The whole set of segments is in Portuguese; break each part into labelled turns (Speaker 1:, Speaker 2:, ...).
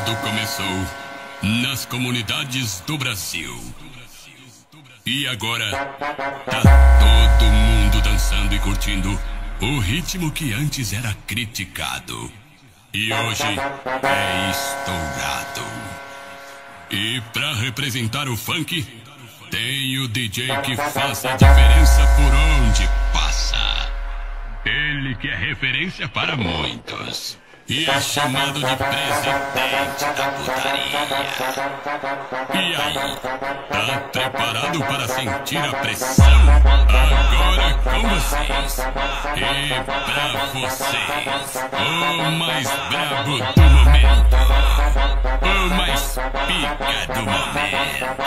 Speaker 1: tudo começou nas comunidades do Brasil. E agora tá todo mundo dançando e curtindo o ritmo que antes era criticado e hoje é estourado. E pra representar o funk, tem o DJ que faz a diferença por onde passa. Ele que é referência para muitos e é chamado de presidente da putaria. E aí, tá preparado para sentir a pressão? Agora com vocês, e pra vocês, o mais brabo do momento, o mais pica do momento.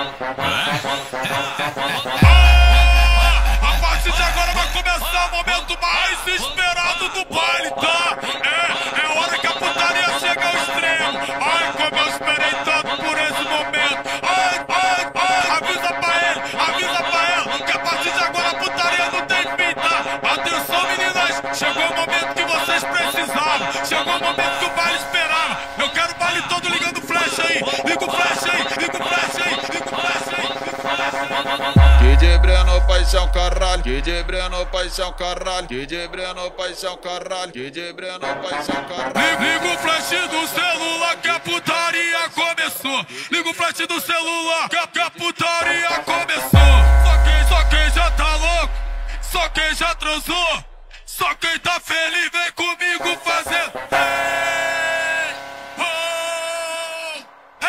Speaker 2: A partir de agora vai começar o momento mais esperado do baile, tá? É hora que a putaria chega ao extremo. Ai, como eu esperei tanto por esse momento. Ai, avisa pra ele, que a partir de agora a putaria não tem fim, tá? Atenção, meninas, chegou o momento que vocês precisavam. Chegou o momento que o baile esperava. Eu quero o baile todo ligando flash aí. Liga o flash aí, liga o flash aí, liga o flash aí, liga o flash aí.
Speaker 3: DJ Breno, paixão, caralho. DJ Breno, paixão, caralho. DJ Breno, paixão, caralho. DJ Breno, paixão, caralho.
Speaker 2: Liga o flash do celular que a putaria começou. Liga o flash do celular que a putaria começou. Só quem já tá louco, só quem já transou, só quem tá feliz vem comigo fazendo. Hey, oh,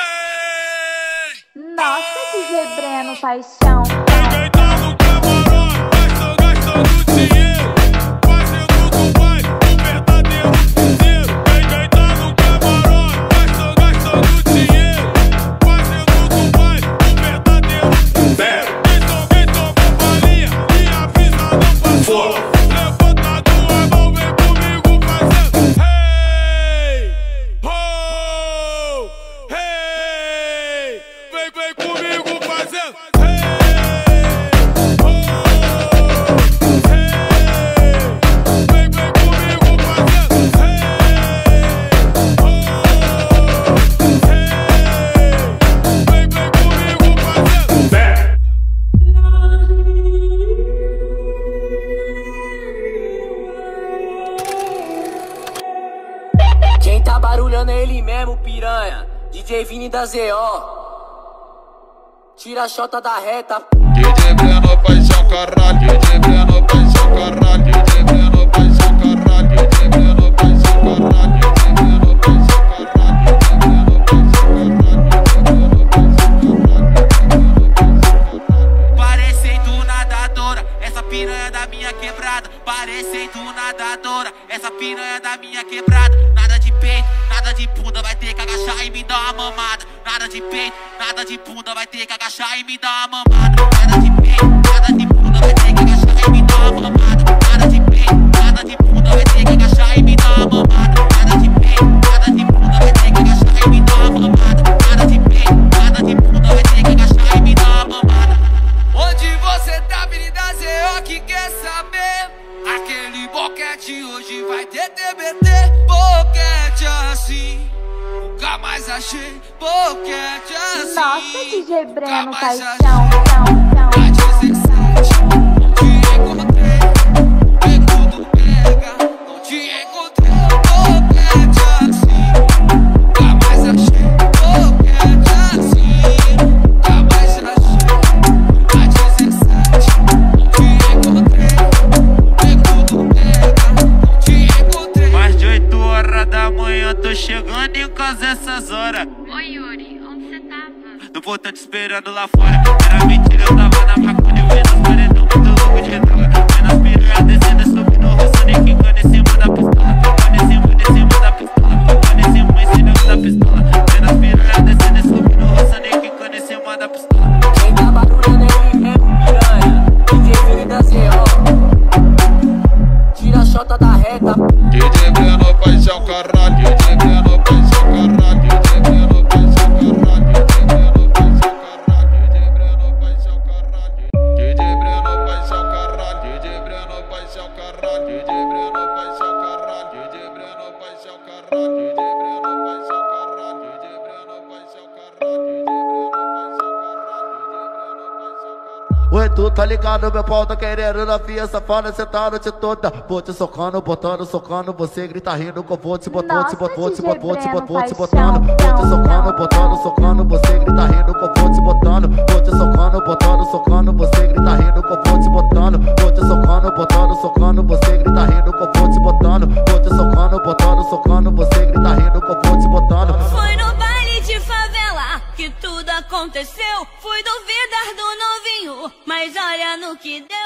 Speaker 2: hey.
Speaker 4: Nossa, DJ Breno, paixão.
Speaker 2: Quem tá no camarote, gastando dinheiro, fazendo do baile um verdadeiro piseiro. Quem tá no camarote, gastando dinheiro, fazendo do baile um verdadeiro piseiro. Quem toma balinha e avisa não passou. Levanta tua mão, vem comigo fazendo. Hey, oh, hey. Vem comigo fazendo.
Speaker 5: Quem tá barulhando é ele mesmo, piranha. DJ Vini da ZO. Tira a chota da reta.
Speaker 3: DJ Breno, paixão, caralho. DJ Breno, paixão, caralho. DJ Breno, paixão, caralho. DJ Breno, paixão, caralho. DJ Breno, paixão, caralho. DJ Breno, paixão, caralho.
Speaker 6: Parecendo nadadora, essa piranha da minha quebrada. Parecendo nadadora, essa piranha da minha quebrada. Nada de peito, nada de bunda, vai ter que agachar e me dar uma mamada. Nada de peito, nada de bunda, vai ter que agachar e me dar uma mamada. Nada de peito, nada de bunda, vai ter que agachar e me dar uma mamada. Nada de peito, nada de bunda, vai ter que agachar e me dar uma mamada. Nada de peito, nada de bunda, vai ter que agachar e me dar uma mamada. Nada de peito, nada de bunda, vai ter que agachar e me dar uma mamada. Onde você tá, menina ZO, que quer saber? Aquele boquete hoje vai ter TBT. Boquete assim, nunca mais achei. Boquete assim,
Speaker 4: Nossa, DJ Breno,
Speaker 6: nunca mais
Speaker 4: paixão.
Speaker 6: achei. A 17, não te encontrei. Vem tudo pega, não te encontrei. Boquete assim, nunca mais achei. Boquete assim, nunca mais achei. A 17, não te encontrei. Vem tudo pega, não te encontrei. Mais de 8 horas da manhã, tô chegando em casa essas horas.
Speaker 7: Oi, Yuri, onde você tava?
Speaker 6: No portão te esperando lá fora. Era mentira, eu tava na maconha, vendo os paredão muito louco de droga. Vendo as piranhas descendo e subindo, roçando e quicando em cima da pistola. Quicando em cima da pistola. Quicando em cima da pistola. Vendo as piranhas descendo e subindo, roçando e quicando em cima da pistola.
Speaker 5: Quem tá barulhando é ele mesmo, piranha. DJ Vini da ZO. Tira a chota da reta.
Speaker 3: DJ Breno, paixão, caralho. DJ Breno, paixão, caralho. DJ Breno, paixão, caralho. DJ Breno, paixão, caralho. DJ Breno, paixão, caralho.
Speaker 8: Oi, tu tá ligado, meu pau tá querendo na via safada, cê tá a noite toda. Vou te socando, botando, socando, você grita rindo que eu vou te botando, te botando, te botando, te botando, te botando. Vou te socando, botando, socando, você grita rindo que eu vou te botando. Vou te socando, botando, socando, você grita rindo que eu vou te botando. Vou te socando, botando, socando, você grita rindo que eu vou te botando. Vou te socando, botando, socando, você grita rindo que eu vou te botando.
Speaker 9: Foi no baile de favela que tudo aconteceu. Fui duvidar do novinho, mas olha no que deu.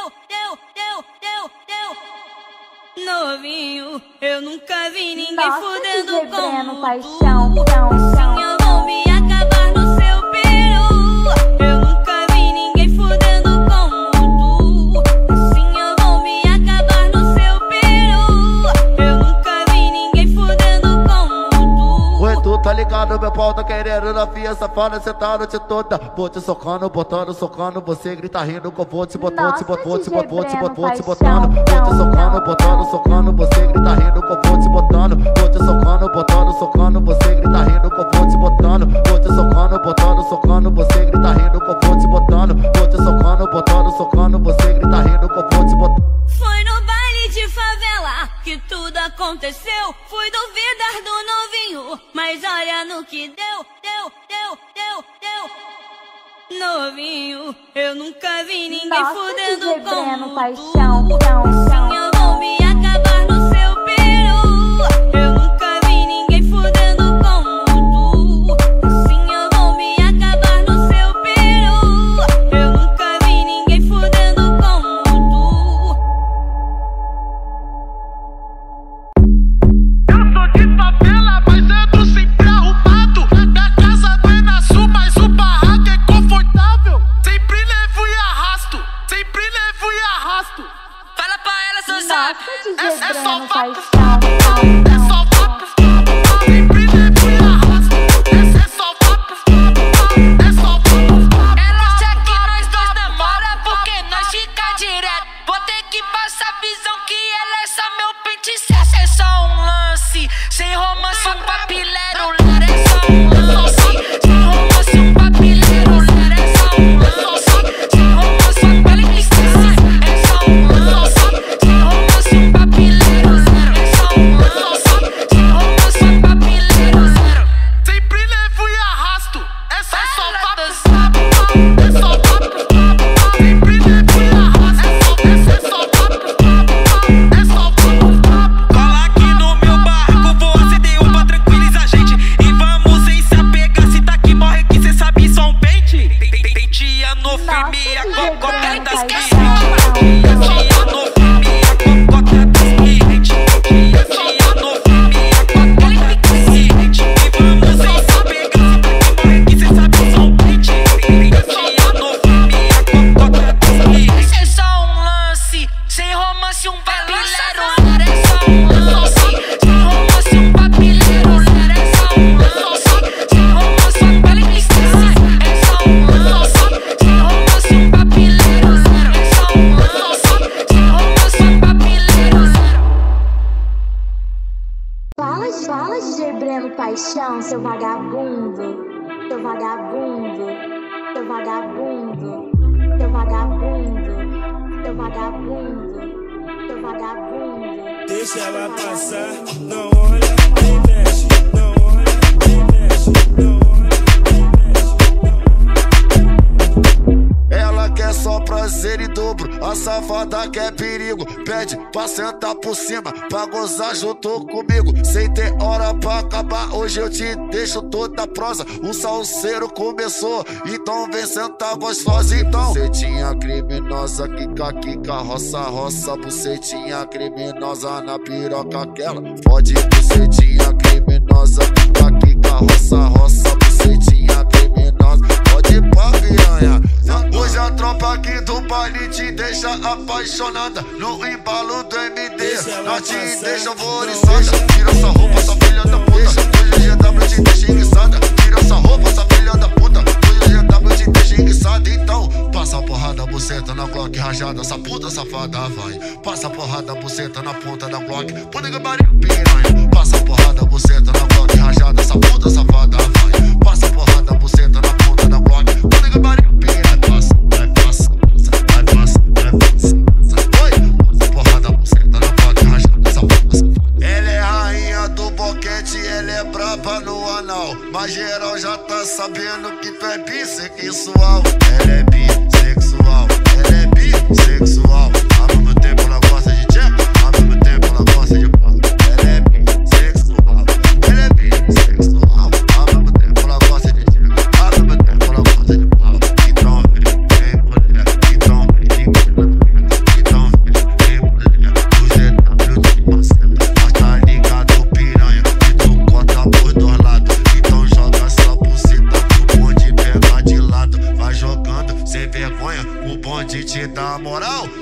Speaker 9: Novinho, eu nunca vi ninguém fudendo como
Speaker 4: paixão,
Speaker 9: tu. Assim eu vou me acabar no seu peru. Eu nunca vi ninguém fudendo como tu. Assim eu vou me acabar no seu peru. Eu nunca vi ninguém fudendo como tu.
Speaker 8: Oi, tu tá ligado, meu pau tá querendo na via safada, cê tá a noite toda. Vou te socando, botando, socando, você grita rindo que eu vou te botando, te botando, te botando, te botando, te botando. Vou te socando, botando, socando, você grita rindo que eu vou te botando. Vou te socando, botando, socando, você grita rindo que eu vou te botando. Vou te socando, botando, socando, você grita rindo que eu vou te botando. Vou te socando, botando, socando, você grita rindo que eu vou te botando.
Speaker 9: Foi no baile de favela que tudo aconteceu. Fui duvidar do novinho, mas olha no que deu. Novinho, eu nunca vi ninguém fudendo como
Speaker 4: paixão,
Speaker 9: tu. Assim eu vou me acabar no seu peru. Eu nunca vi ninguém fudendo como tu. Assim eu vou me acabar no seu peru. Eu nunca vi ninguém fudendo como tu.
Speaker 2: Eu sou de favela, mas entro sempre arrumado. Minha casa não é na sul, mas o barraco é confortável. Sempre levo e arrasto, sempre levo e arrasto.
Speaker 9: Fala pra ela, seu saco.
Speaker 4: DJ Breno, paixão.
Speaker 2: É só papo, sempre levo e arrasto. É só papo, é só papo.
Speaker 9: Ela acha que nós dois namora porque nós fica direto. Vou ter que passar a visão que ela é só meu pente certo. É só um lance, sem romance, um papilero. É só um lance, sem romance, um papilero. É só um lance, sem romance, um papilero. É só um lance, sem romance, um papilero. É só um lance, sem romance, um papilero.
Speaker 2: Sempre levo e arrasto. É só papo, é só papo. Sempre levo e arrasto. É só papo, é só papo. Cola aqui no meu barco, vou acender uma, tranquiliza a gente. E vamos sem se apegar, se tá aqui morre que cê sabe só um pente. Penteia no firme, a cocota das clientes. Penteia no firme, a cocota das clientes. Penteia no firme, a cocota das clientes. E vamos sem se apegar, se tá aqui morre que cê sabe só um pente. Penteia no firme, a cocota das clientes.
Speaker 9: É só um lance, sem romance, um papilero. É só um lance, sem romance, um papilero. É só um lance, sem romance, um papilero. É só um lance, sem romance, um papilero. É só um lance, sem romance, um papilero.
Speaker 4: Fala, DJ Breno, paixão, seu vagabundo. Seu vagabundo, seu vagabundo, seu vagabundo, seu vagabundo, seu vagabundo.
Speaker 10: Deixa ela passar, não olha, nem mexe, não olha, nem mexe, não olha, nem mexe, não olha.
Speaker 8: Ela quer só prazer em dobro, a safada quer perigo. Pede pra sentar por cima, pra gozar junto comigo. Sem ter hora pra acabar, hoje eu te deixo toda prosa. O salseiro começou, então vem sentar gostosa. Então, bucetinha criminosa, quica, roça, bucetinha criminosa na piroca aquela. Fode bucetinha criminosa, quica, roça, bucetinha criminosa. Pode pá, piranha. Hoje a tropa aqui do baile te deixa apaixonada. No embalo do MD, nós te deixa alvoriçada. Tira essa roupa, essa filha da puta. Hoje o GW te deixa enguiçada. Tira essa roupa, essa filha da puta. Hoje o GW te deixa enguiçada. Então, passa a porrada, buceta na Glock rajada. Essa puta safada vai. Passa a porrada, buceta na ponta da Glock. Puta que pariu, piranha. Passa a porrada, buceta na Glock rajada. Essa puta safada vai. Passa a porrada, buceta na ponta da Glock. Puta que pariu, piranha. Passa, vai, passa.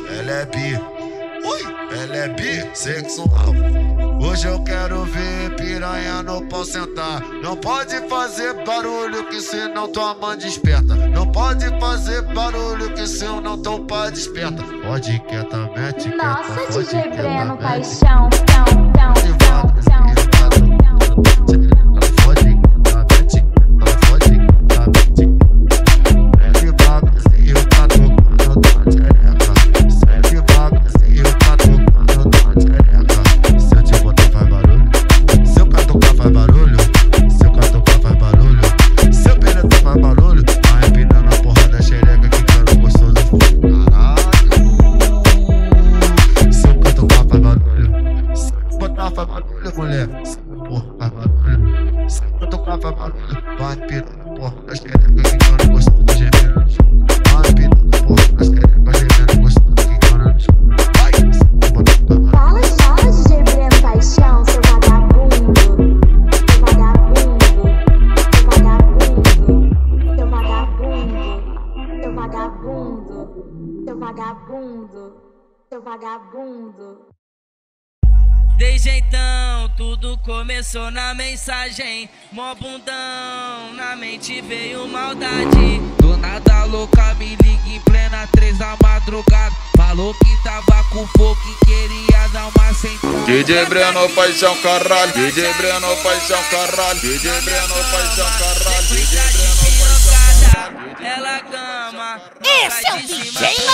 Speaker 8: ela é bi. Ela é bissexual. Hoje eu quero ver piranha no pau sentar. Não pode fazer barulho que senão tua mãe desperta. Não pode fazer barulho que senão teu pai desperta. Pode quietamente, quieta.
Speaker 4: Nossa, DJ Breno,
Speaker 8: quietamente.
Speaker 4: paixão. Seu vagabundo.
Speaker 9: De jeitão, tudo começou na mensagem. Mó bundão, na mente veio maldade. Do nada louca me liga em plena 3 da madrugada. Falou que tava com fogo e queria dar uma sentada.
Speaker 3: DJ Breno, paixão, caralho. DJ Breno, paixão, caralho. DJ Breno, paixão, caralho. DJ Breno, paixão, caralho.
Speaker 9: Ela cama.
Speaker 11: Esse é o DJ Lo.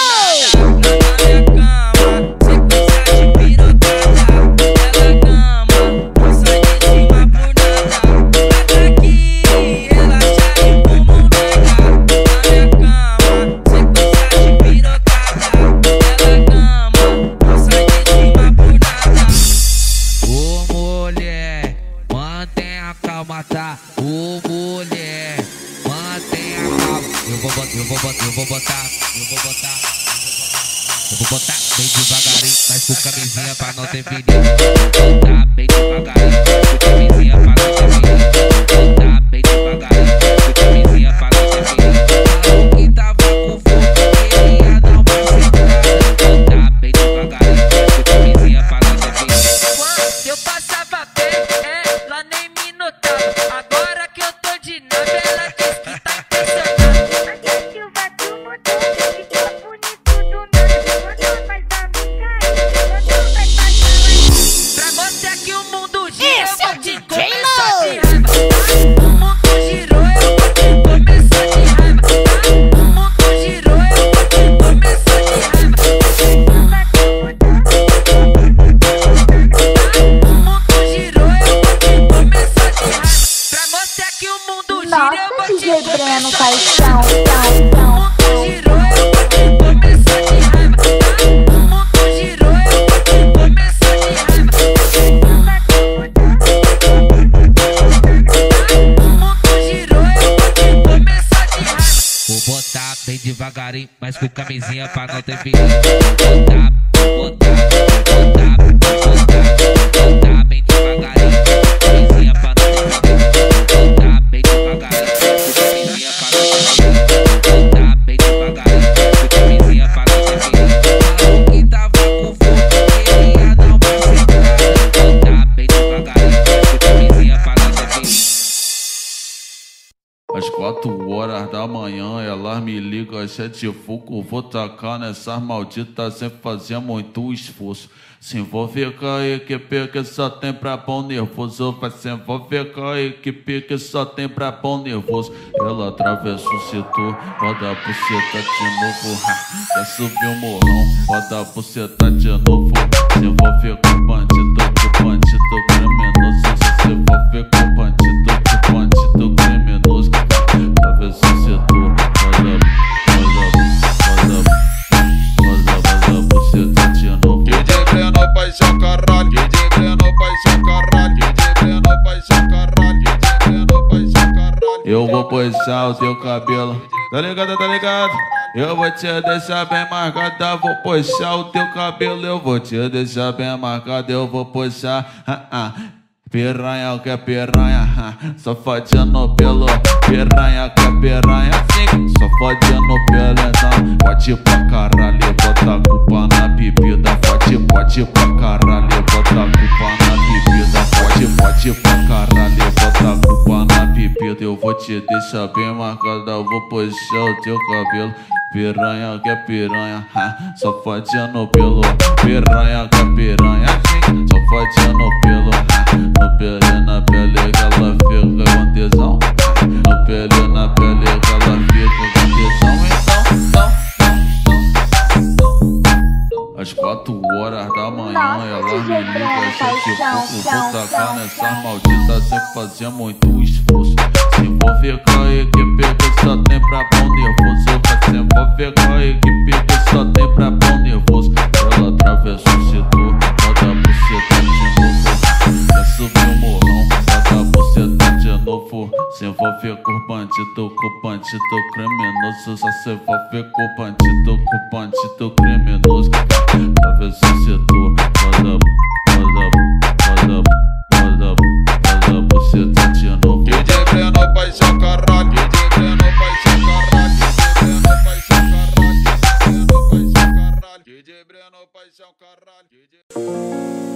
Speaker 9: Eu vou botar bem devagarinho, mas com camisinha pra não ter perigo. Botar bem devagarinho, com camisinha pra não ter perigo. Botar bem devagarinho, com camisinha pra não ter perigo. Falou que tava com fogo, queria dar uma sentada. Botar bem devagarinho, com camisinha pra não ter perigo. Quando eu passava bem, ela nem me notava. Agora que eu tô de nave, ela diz que tá impressionada.
Speaker 4: DJ Breno, paixão.
Speaker 9: Vou botar bem devagarinho, mas com camisinha pra não ter perigo. Botar bem devagarinho, com camisinha pra não ter perigo. Botar bem devagarinho, com camisinha pra não ter perigo. Botar bem devagarinho, com camisinha pra não ter perigo. Falou que tava com fogo, queria dar uma sentada. Botar bem devagarinho, com camisinha pra não ter perigo.
Speaker 3: Às 4 horas da manhã, elas me ligam às 7 fogo. Vou tacar nessas malditas sem fazer muito esforço. Se envolver com a equipe que só tem pra bom nervoso. Vai se envolver com a equipe que só tem pra bom nervoso. Ela atravessa o setor, roda a buceta de novo. Quer subir o morrão, roda a buceta de novo. Se envolver com o bandido criminoso. Se envolver com o bandido criminoso. Atravessa o setor, roda a buceta de novo. DJ Breno, paixão, caralho. DJ Breno, paixão, caralho. DJ Breno, paixão, caralho. DJ Breno, paixão, caralho. Eu vou puxar o teu cabelo. Tá ligado, tá ligado? Eu vou te deixar bem marcada. Vou puxar o teu cabelo. Eu vou te deixar bem marcada. Eu vou puxar. Piranha, o que é piranha? Só fodendo pelo. Piranha, que é piranha? Sim, só fodendo pelo. Então, pode ir pra caralho. Bota bota a culpa na bebida. Pode pra caralho, bota a culpa na bebida. Pode pra caralho, bota a culpa na bebida. Eu vou te deixar bem marcada, eu vou puxar o teu cabelo. Piranha que é piranha, safadinha no pelo. Piranha que é piranha, safadinha no pelo. No pele, na pele que ela fica com tesão. No pele, na pele que ela fica com tesão. Então às 4 horas da manhã ela me liga, vou tacar nessas malditas sem fazer muito esforço. Se envolver com a equipe que só tem pra pão nervoso. Se envolver com a equipe que só tem pra pão nervoso. Ela atravessa o setor, roda a buceta de novo. Quer subir o morrão, roda a buceta de novo. Se envolver com bandido criminoso. Só se envolver com bandido criminoso. Atravessa o setor, roda a buceta de novo.
Speaker 2: DJ Breno vai ser o caralho, DJ Breno vai ser o caralho, DJ Breno vai ser o caralho.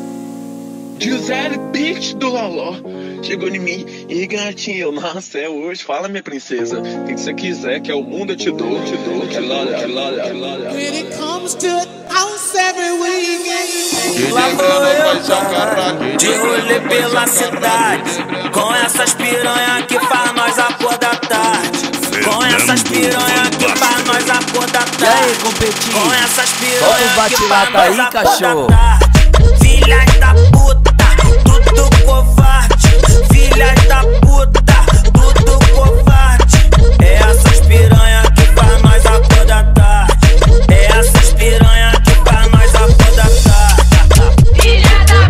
Speaker 12: Gisele, bitch do Loló, chegou em mim e gatinho, nossa, é hoje, fala minha princesa, o que você quiser, que é o mundo eu te dou, que lola.
Speaker 13: When it comes to house every weekend.
Speaker 12: Lá vou eu, de rolê pela cidade, com essas piranha que faz nós acordar tarde. Com essas piranha que faz nós acordar tarde.
Speaker 5: E aí, competir?
Speaker 12: Com essas piranha que faz
Speaker 5: nós
Speaker 12: acordar
Speaker 5: cachorro.
Speaker 12: tarde. Filha da puta, tudo covarde. Filha da puta, tudo covarde. É essas piranha que faz nós acordar tarde. É essas piranha que faz nós acordar tarde.
Speaker 9: Filha da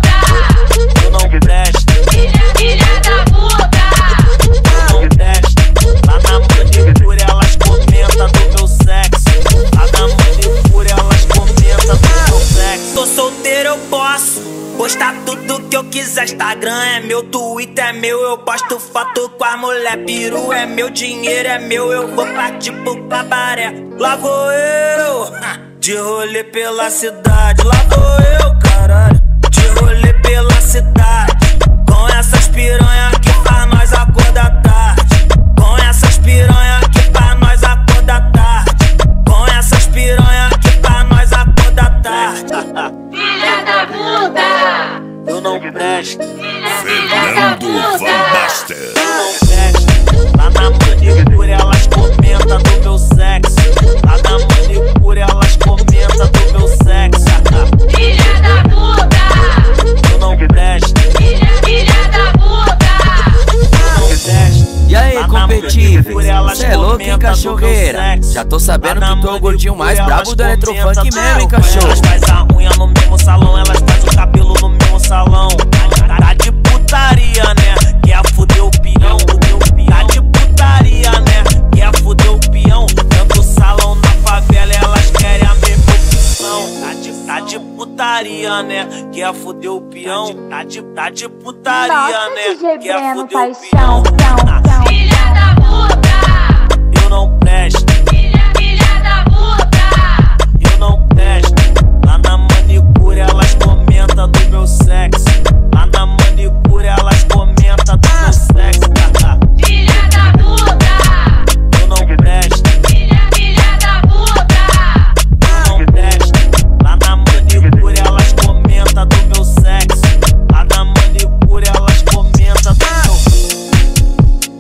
Speaker 9: puta,
Speaker 12: Eu não presto.
Speaker 9: filha da puta.
Speaker 12: Eu não presto. Lá na manicure elas comentam do meu sexo. Lá na manicure elas comentam do meu sexo. Tô solteiro, eu posso postar tudo que eu quiser. Instagram é meu, Twitter é meu. Eu posto foto com a mulher. Peru é meu, dinheiro é meu. Eu vou partir pro cabaré. Lá vou eu, de rolê pela cidade. Lá vou eu, caralho, de rolê pela cidade. Com essas piranha que faz nós acordar tarde. Com essas piranha que faz nós acordar tarde. Com essas piranha que faz nós acordar tarde.
Speaker 9: Filha da puta,
Speaker 12: Eu não presto.
Speaker 9: Fernando Van
Speaker 1: Baster.
Speaker 12: Eu não presto. Lá na manicure elas comentam do meu sexo. Lá na manicure elas comentam do meu sexo.
Speaker 9: Filha da puta,
Speaker 12: Eu não presto.
Speaker 9: filha da puta.
Speaker 12: Eu não presto.
Speaker 5: E aí,
Speaker 12: Lá na
Speaker 5: competitivo?
Speaker 12: manicure elas
Speaker 5: Cê é louco, hein,
Speaker 12: comentam do
Speaker 5: cachorreira?
Speaker 12: meu sexo.
Speaker 5: Já tô sabendo
Speaker 12: Lá na
Speaker 5: que tu é o gordinho mais
Speaker 12: manicure
Speaker 5: brabo do
Speaker 12: elas
Speaker 5: eletrofunk
Speaker 12: comentam
Speaker 5: mesmo, hein,
Speaker 12: do-
Speaker 5: cachorro?
Speaker 12: Elas faz a unha no mesmo salão, elas faz o cabelo no mesmo salão. Tá de putaria, né? Quer fuder o peão, tá de putaria, né? Quer fuder o peão. Dentro do salão na favela elas querem a mesma opção. Tá de putaria, né? Quer fuder o peão. Tá de putaria,
Speaker 4: Nossa,
Speaker 12: né?
Speaker 4: DJ
Speaker 12: Quer
Speaker 4: Breno,
Speaker 12: fuder o
Speaker 4: paixão,
Speaker 12: peão.
Speaker 9: Filha da puta,
Speaker 12: Eu não presto.
Speaker 9: filha da puta.
Speaker 12: Eu não presto. Lá na manicure elas comentam do meu sexo. Lá na manicure elas comentam do meu sexo.
Speaker 9: Filha da puta,
Speaker 12: Eu não presto.
Speaker 9: filha da puta.
Speaker 12: Eu não presto. Lá na manicure elas comentam do meu sexo. Lá na manicure elas comentam do meu.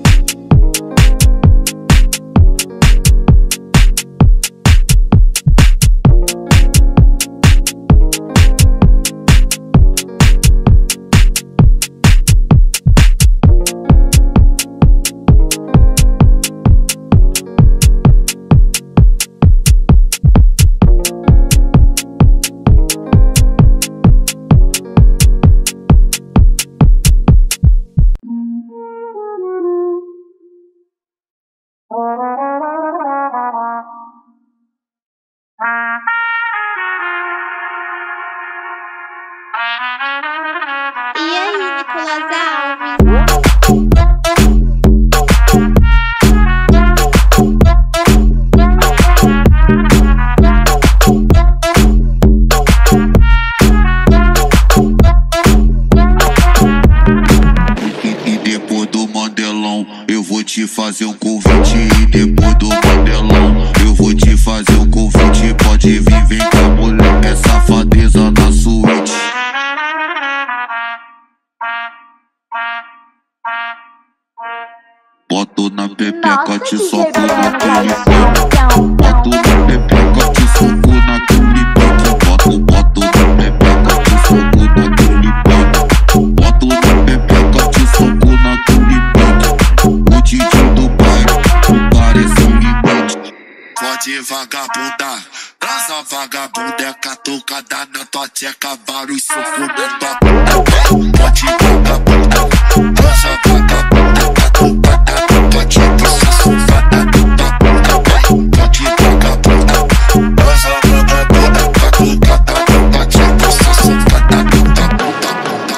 Speaker 8: pepeca, te soco naquele pique. Boto na pepeca, te soco naquele pique. Boto na pepeca, te soco naquele pique. Boto na pepeca, te soco naquele pique. O DJ do bairro parece um limite. Pode vagabundar, transa vagabunda é catucada na tua tcheca, vários socos na tua bunda. Pode vagabundar, transa vagabunda é catucada na tua tcheca, safada na tua bunda. Pode vagabundar, transa vagabunda é catucada na tua tcheca, safada na tua bunda.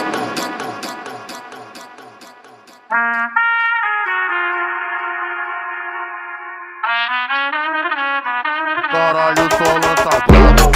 Speaker 14: Caralho, só lança braba.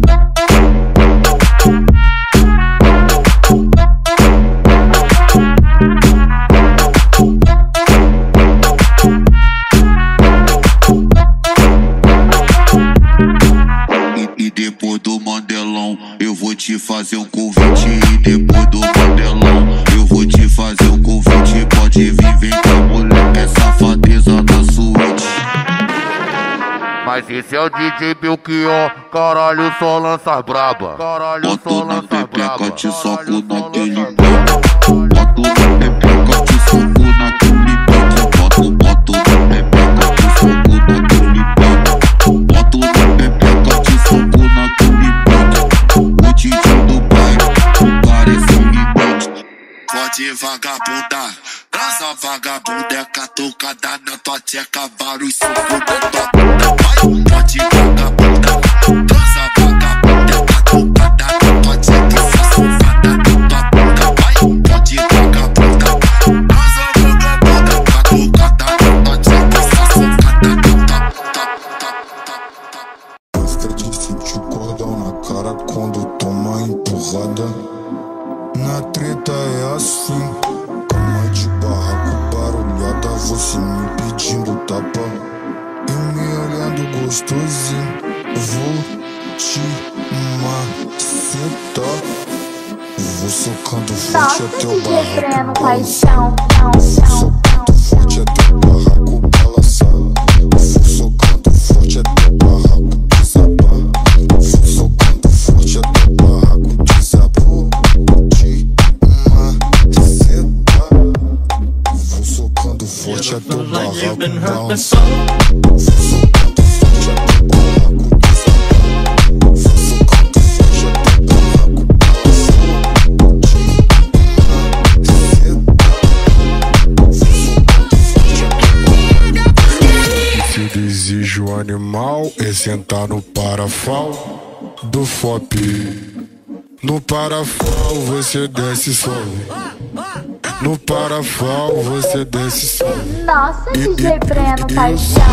Speaker 8: E depois do Mandelão, eu vou te fazer um convite. E depois do Mandelão, eu vou te fazer um convite. Pode vir, vem cá, mulher, que é safadeza na suíte.
Speaker 14: Mas esse é o DJ Belchior, caralho, só lança braba. Caralho, só lança braba.
Speaker 8: Boto na pepeca, te soco naquele pique. Boto na pepeca, te soco naquele pique. Boto na pepeca, te soco naquele pique. Boto na pepeca, te soco naquele pique. O DJ do bairro parece um limite. Pode vagabundar, transa vagabunda é catucada na tua tcheca, vários socos na tua bunda. Pode vagabundar, transa vagabunda é catucada na tua tcheca, safada na tua bunda. Pode vagabundar, transa vagabunda é catucada na tua tcheca, safada na tua bunda.
Speaker 15: Gosta de sentir o cordão na cara quando toma empurrada. Na treta é assim, cama de barraco barulhada, você me pedindo tapa e me olhando gostosinho. Vou te macetar, vou socando forte até o barraco balançar. Socando forte até o barraco balançar. Vou socando forte até o barraco desabar. Vou socando forte até o barraco desabar. Forte até o barraco balançar. Vou socando forte até o barraco desabar. Vou socando forte até o barraco balançar. Se o desejo animal é sentar no parafal do FOP. No parafal você desce suave. No parafal você desce suave.
Speaker 4: Nossa, DJ Breno, paixão.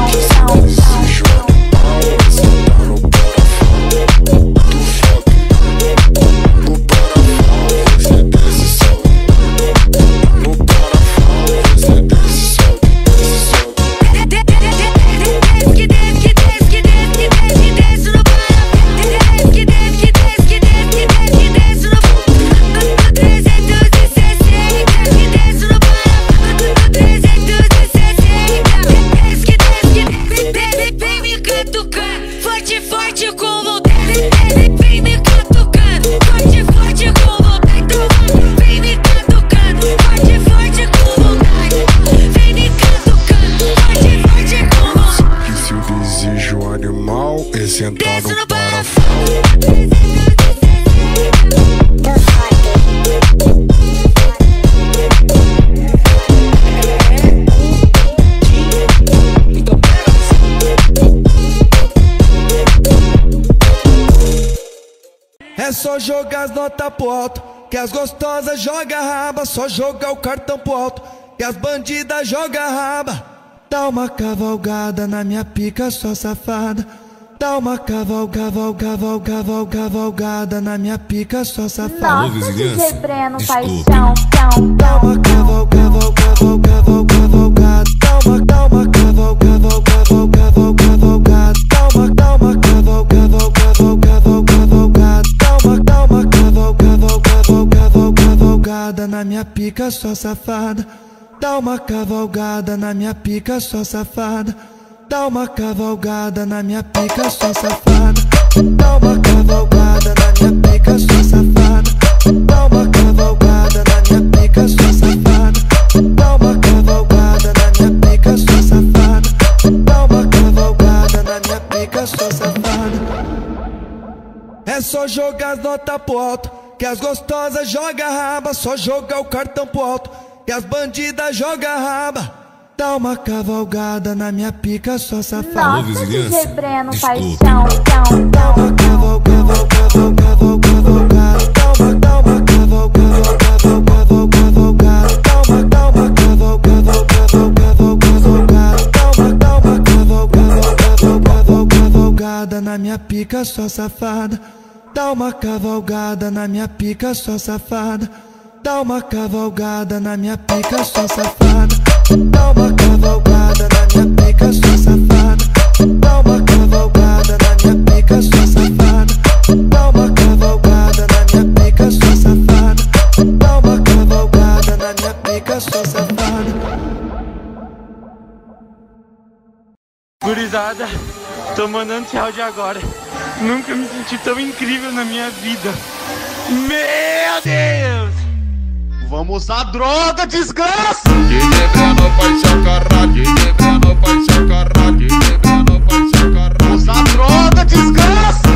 Speaker 15: No parafal você desce suave. No parafal você desce suave. Sentar no parafal.
Speaker 16: É só jogar as notas pro alto, que as gostosas joga raba. Só jogar o cartão pro alto, que as bandidas joga raba. Dá uma cavalgada na minha pica, sua safada. Dá uma cavalgada na minha pica, sua safada.
Speaker 4: Nossa, DJ Breno, paixão.
Speaker 16: Dá uma cavalgada. Dá uma cavalgada na minha pica, sua safada. Dá uma cavalgada na minha pica, sua safada. Dá uma cavalgada na minha pica, sua safada. Dá uma cavalgada na minha pica, sua safada. Dá uma cavalgada na minha pica, sua safada. Dá uma cavalgada na minha pica, sua safada. Dá uma cavalgada na minha pica, sua safada. É só jogar as notas pro alto, que as gostosas joga raba. Só jogar o cartão pro alto, que as bandidas joga raba. Dá uma cavalgada na minha pica, sua safada.
Speaker 4: Nossa, DJ Breno, paixão.
Speaker 16: Dá uma cavalgada, cavalgada. Dá uma cavalgada, cavalgada. Dá uma cavalgada, cavalgada na minha pica, sua safada. Dá uma cavalgada na minha pica, sua safada. Dá uma cavalgada na minha pica, sua safada. Dá uma cavalgada na minha pica, sua safada. Dá uma cavalgada na minha pica, sua safada. Dá uma cavalgada na minha pica, sua safada. Dá uma cavalgada na minha pica, sua safada.
Speaker 17: Gurizada, tô mandando esse áudio agora. Nunca me senti tão incrível na minha vida. Meu Deus!
Speaker 8: Vamos usar droga, desgraça!
Speaker 3: DJ Breno, paixão, caralho. DJ Breno, paixão, caralho. DJ Breno, paixão, caralho.
Speaker 8: Usar droga, desgraça!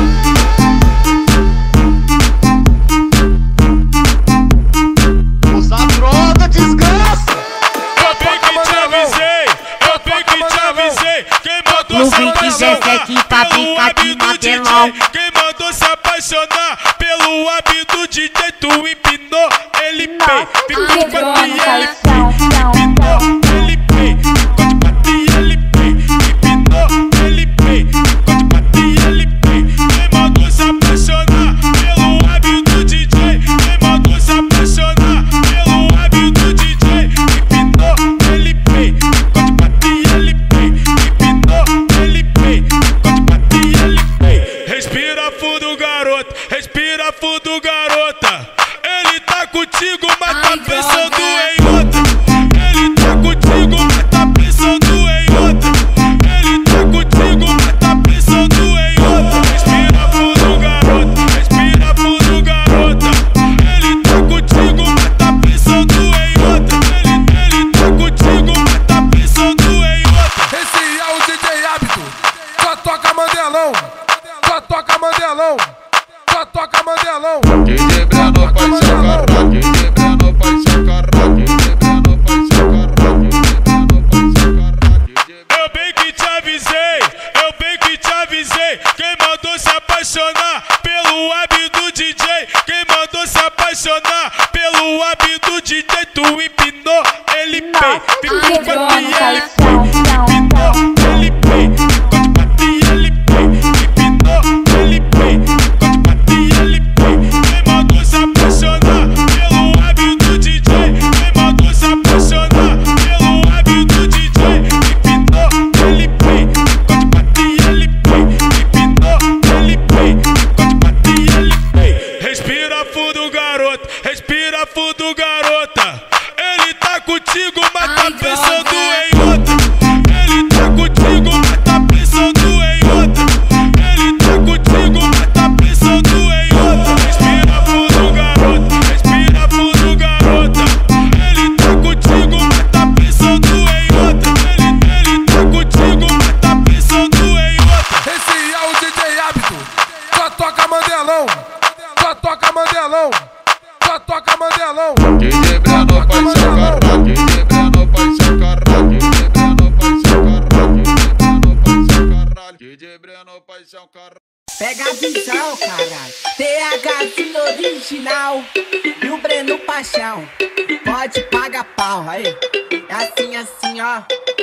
Speaker 8: Usar droga, desgraça!
Speaker 2: Eu bem que te avisei, eu bem que te avisei. Quem mandou se apaixonar pelo hábito do DJ? Quem mandou se apaixonar pelo hábito do DJ? Tu empinou, ele pei. Ficou pra ti, ele pei. Empinou, ele pei. Ficou pra ti, ele pei. Empinou, ele pei. Ficou pra ti, ele pei. Quem mandou se apaixonar pelo hábito do DJ? Quem mandou se apaixonar pelo hábito do DJ? Empinou, ele pei. Ficou pra ti, ele pei. Empinou, ele pei. Ficou pra ti, ele pei. Respira fundo, garoto. Respira fundo, garota. Ele tá contigo, mas tá pensando em outra. Ele tá contigo, mas tá pensando em outra. Ele tá contigo, mas tá pensando em outra. Respira fundo, garota. Respira fundo, garota. Ele tá contigo, mas tá pensando em outra. Ele tá contigo, mas tá pensando em outra.
Speaker 18: Esse é o DJ Hábito. Só toca Mandelão. Só toca Mandelão. Só toca Mandelão.
Speaker 3: DJ Breno, paixão, caralho. DJ Breno, paixão, caralho. DJ Breno, paixão, caralho. DJ Breno, paixão, caralho.
Speaker 2: Eu bem que te avisei, eu bem que te avisei. Quem mandou se apaixonar pelo hábito do DJ? Quem mandou se apaixonar pelo hábito do DJ? Tu empinou, ele pei. Ficou pra ti, ele pei. Empinou, ele pei. Ficou pra ti, ele pei. Empinou, ele pei. Ficou pra ti, ele pei. Quem mandou se apaixonar pelo hábito do DJ? Quem mandou se apaixonar pelo hábito do DJ? Empinou, ele pei. Ficou pra ti, ele pei. Empinou, ele pei. Ficou pra ti, ele pei. Respira fundo, garoto. Respira fundo, garota. Ele tá contigo, mas tá pensando em outra. Ele tá contigo, mas tá pensando em outra. Ele tá contigo, mas tá pensando em outra. Respira fundo, garota. Respira fundo, garota. Ele tá contigo, mas tá pensando em outra. Ele tá contigo, mas tá pensando em outra.
Speaker 18: Esse é o DJ Hábito. Só toca Mandelão. Só toca Mandelão. Só toca Mandelão.
Speaker 3: DJ Breno, paixão, caralho. DJ Breno, paixão, caralho. DJ Breno, paixão, caralho. DJ Breno, paixão, caralho. DJ Breno, paixão, caralho.
Speaker 19: Pega a visão, caralho. THzinho original e o Breno Paixão. Pode pagar pau, aí. É assim, assim, ó.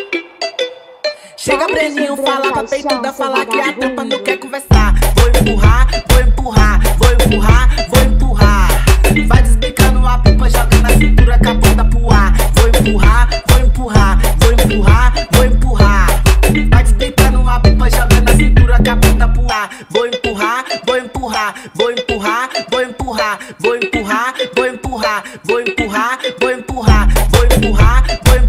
Speaker 19: Chega Breninho, fala pra peituda, falar que a tampa não quer conversar. Vou empurrar, vou empurrar, vou empurrar, vou empurrar. Vai desbicando a pipa, joga na cintura com a ponta pro ar. Vou empurrar, vou empurrar, vou empurrar, vou empurrar. Vai desbicando a pipa, joga na cintura com a ponta pro ar. Vou empurrar, vou empurrar, vou empurrar, vou empurrar, vou empurrar, vou empurrar, vou empurrar, vou empurrar, vou empurrar, vou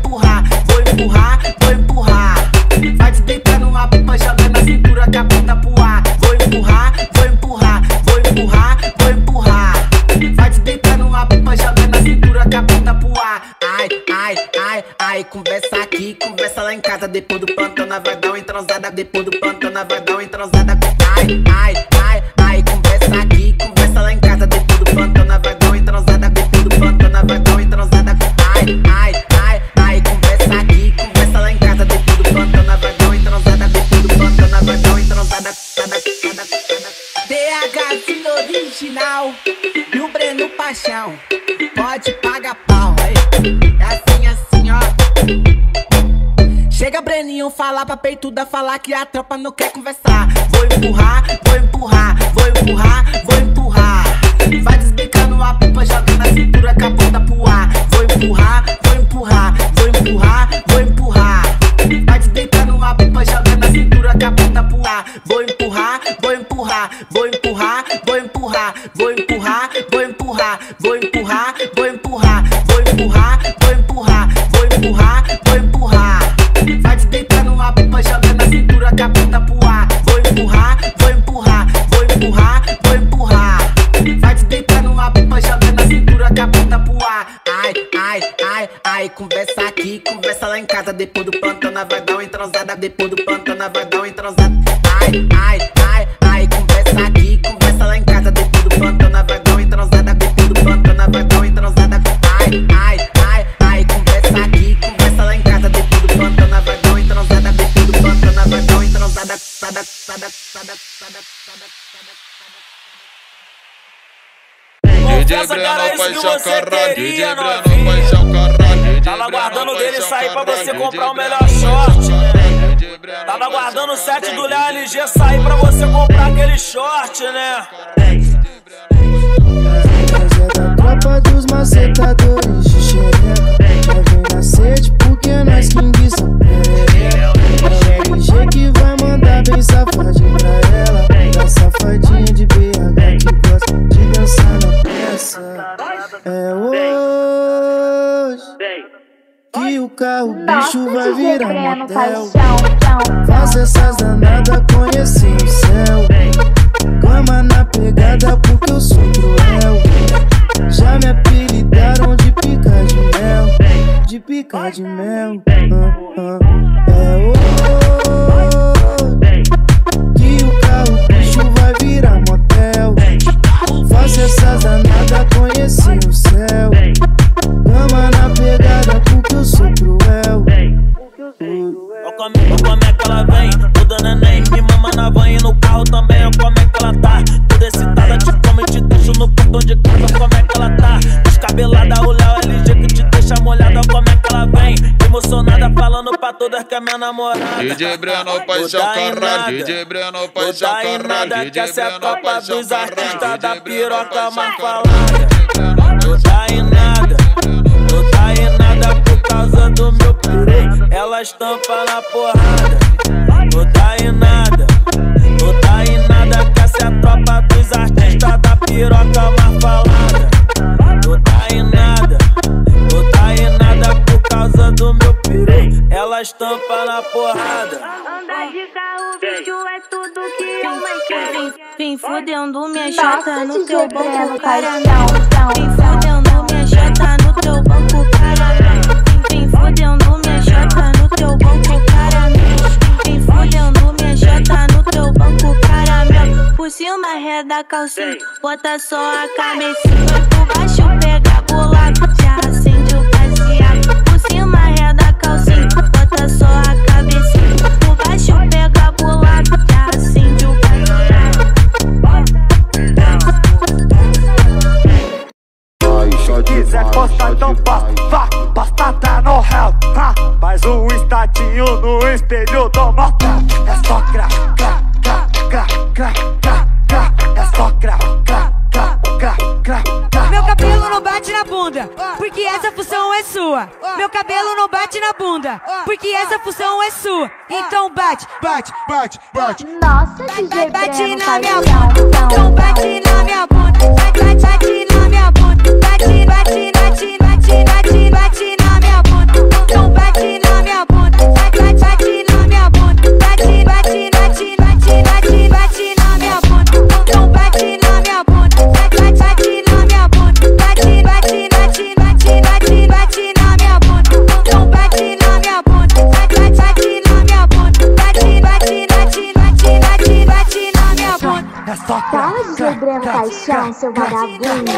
Speaker 19: casa, depois do plantão nós vai dar uma entrosada. Depois do plantão nós vai dar uma entrosada. Ai, ai, ai, ai, conversa aqui, conversa lá em casa. Depois do plantão nós vai dar uma entrosada. Depois do plantão nós vai dar uma entrosada. Ai, ai, ai, ai, conversa aqui, conversa lá em casa. Depois do plantão nós vai dar uma entrosada. Depois do plantão nós vai dar uma entrosada.
Speaker 20: DHzinho original e o Breno Paixão, pode pagar pau. É assim, ó. Chega Breninho, falar pra peituda, falar que a tropa não quer conversar. Vou empurrar, vou empurrar, vou empurrar, vou empurrar. Vai desbicando a pipa, joga na cintura com a bunda pro ar. Vou empurrar, vou empurrar, vou empurrar, vou empurrar. Vai desbicando a pipa, joga na cintura com a bunda pro ar. Vou empurrar, vou empurrar, vou empurrar, vou empurrar, vou empurrar, vou empurrar, vou empurrar, vou empurrar, vou empurrar, vou empurrar, vou empurrar, vou empurrar. Vai desbicando a pipa, joga na cintura com a bunda pro ar. Vou empurrar, vou empurrar, vou empurrar, vou empurrar. Vai desbicando a pipa, joga na cintura com a bunda pro ar. Ai, ai, ai, ai, conversa aqui, conversa lá em casa. Depois do plantão nós vai dar uma entrosada. Depois do plantão nós vai dar uma entrosada. Ai, ai, ai, ai, conversa aqui, conversa lá em casa. Depois do plantão nós vai dar uma entrosada. Depois do plantão nós vai dar uma entrosada. Ai, ai, ai, ai, conversa aqui, conversa lá em casa. Depois do plantão nós vai dar uma entrosada. Depois do plantão nós vai dar uma entrosada.
Speaker 12: Confessa, cara, isso que você queria, novinha. Tava aguardando dele sair pra você comprar o melhor short. Tava aguardando o set do Léo LG sair pra você comprar aquele short, né?
Speaker 21: Da tropa dos macetadores de xereca, já vem na sede porque nós king são perereca. É o LG que vai mandar bem safadinho pra ela. Da safadinha de BH que gosta de dançar na peça. É hoje que o carro bicho vai virar motel. Faça essas danadas conhecer o céu. Cama na pegada porque eu sou cruel. Já me apelidaram de pica de mel. De pica de mel. É hoje que o carro bicho vai virar motel. Faça essas danadas conhecer o céu. Cama na pegada porque eu sou cruel.
Speaker 12: Olha como é que ela vem, toda neném, me mama na van e no carro também. Olha como é que ela tá, toda excitada, te come e te deixo no portão de casa. Como é que ela tá, descabelada, o Léo LG que te deixa molhada. Olha como é que ela vem, emocionada, falando pra todas que é minha namorada.
Speaker 3: DJ Breno, paixão, caralho, DJ Breno, paixão, caralho.
Speaker 12: Que essa é a tropa dos artistas da piroca mais falada. Não dá em nada, não dá em nada por causa do meu piru. Ela estampa na porrada. Não dá em nada, não dá em nada. Que essa é a tropa dos artistas da piroca mais falada. Não dá em nada, não dá em nada por causa do meu piru. Ela estampa na porrada.
Speaker 7: Andar de carro, bicho, é tudo que eu mais quero. Vem fudendo minha chata no teu banco, caramel. Vem fudendo minha chata no teu banco, caramel. Vem fudendo minha chata no teu banco, caramel. Vem fudendo minha chata no teu banco, caramel. Por cima reda calcinha, bota só a cabecinha. Por baixo pega bolado, já acende o baseado. Por cima reda calcinha, bota só a cabecinha. Por baixo pega bolado, já acende o baseado.
Speaker 22: Se quiser postar, então vá, basta tá no réu. Faz um estadinho no espelho do motel. É só crá, crá, crá, crá, crá, crá, crá. É só crá, crá, crá, crá, crá, crá.
Speaker 23: Meu cabelo não bate na bunda, porque essa função é sua. Meu cabelo não bate na bunda, porque essa função é sua. Então bate, bate, bate, bate.
Speaker 4: Nossa, DJ
Speaker 23: bate
Speaker 4: Breno,
Speaker 23: na minha
Speaker 4: paixão.
Speaker 23: bunda, então bate na minha bunda. Bate, bate na minha bunda. Bate, bate, bate, bate, bate, bate na minha bunda. Então bate na minha bunda. Bate, bate na minha bunda. Bate, bate, bate, bate, bate, bate na minha bunda. Então bate na minha bunda. Bate, bate na minha bunda. Bate, bate, bate, bate, bate, bate na minha bunda. Então bate na minha bunda. Bate, bate
Speaker 4: paixão, seu vagabundo.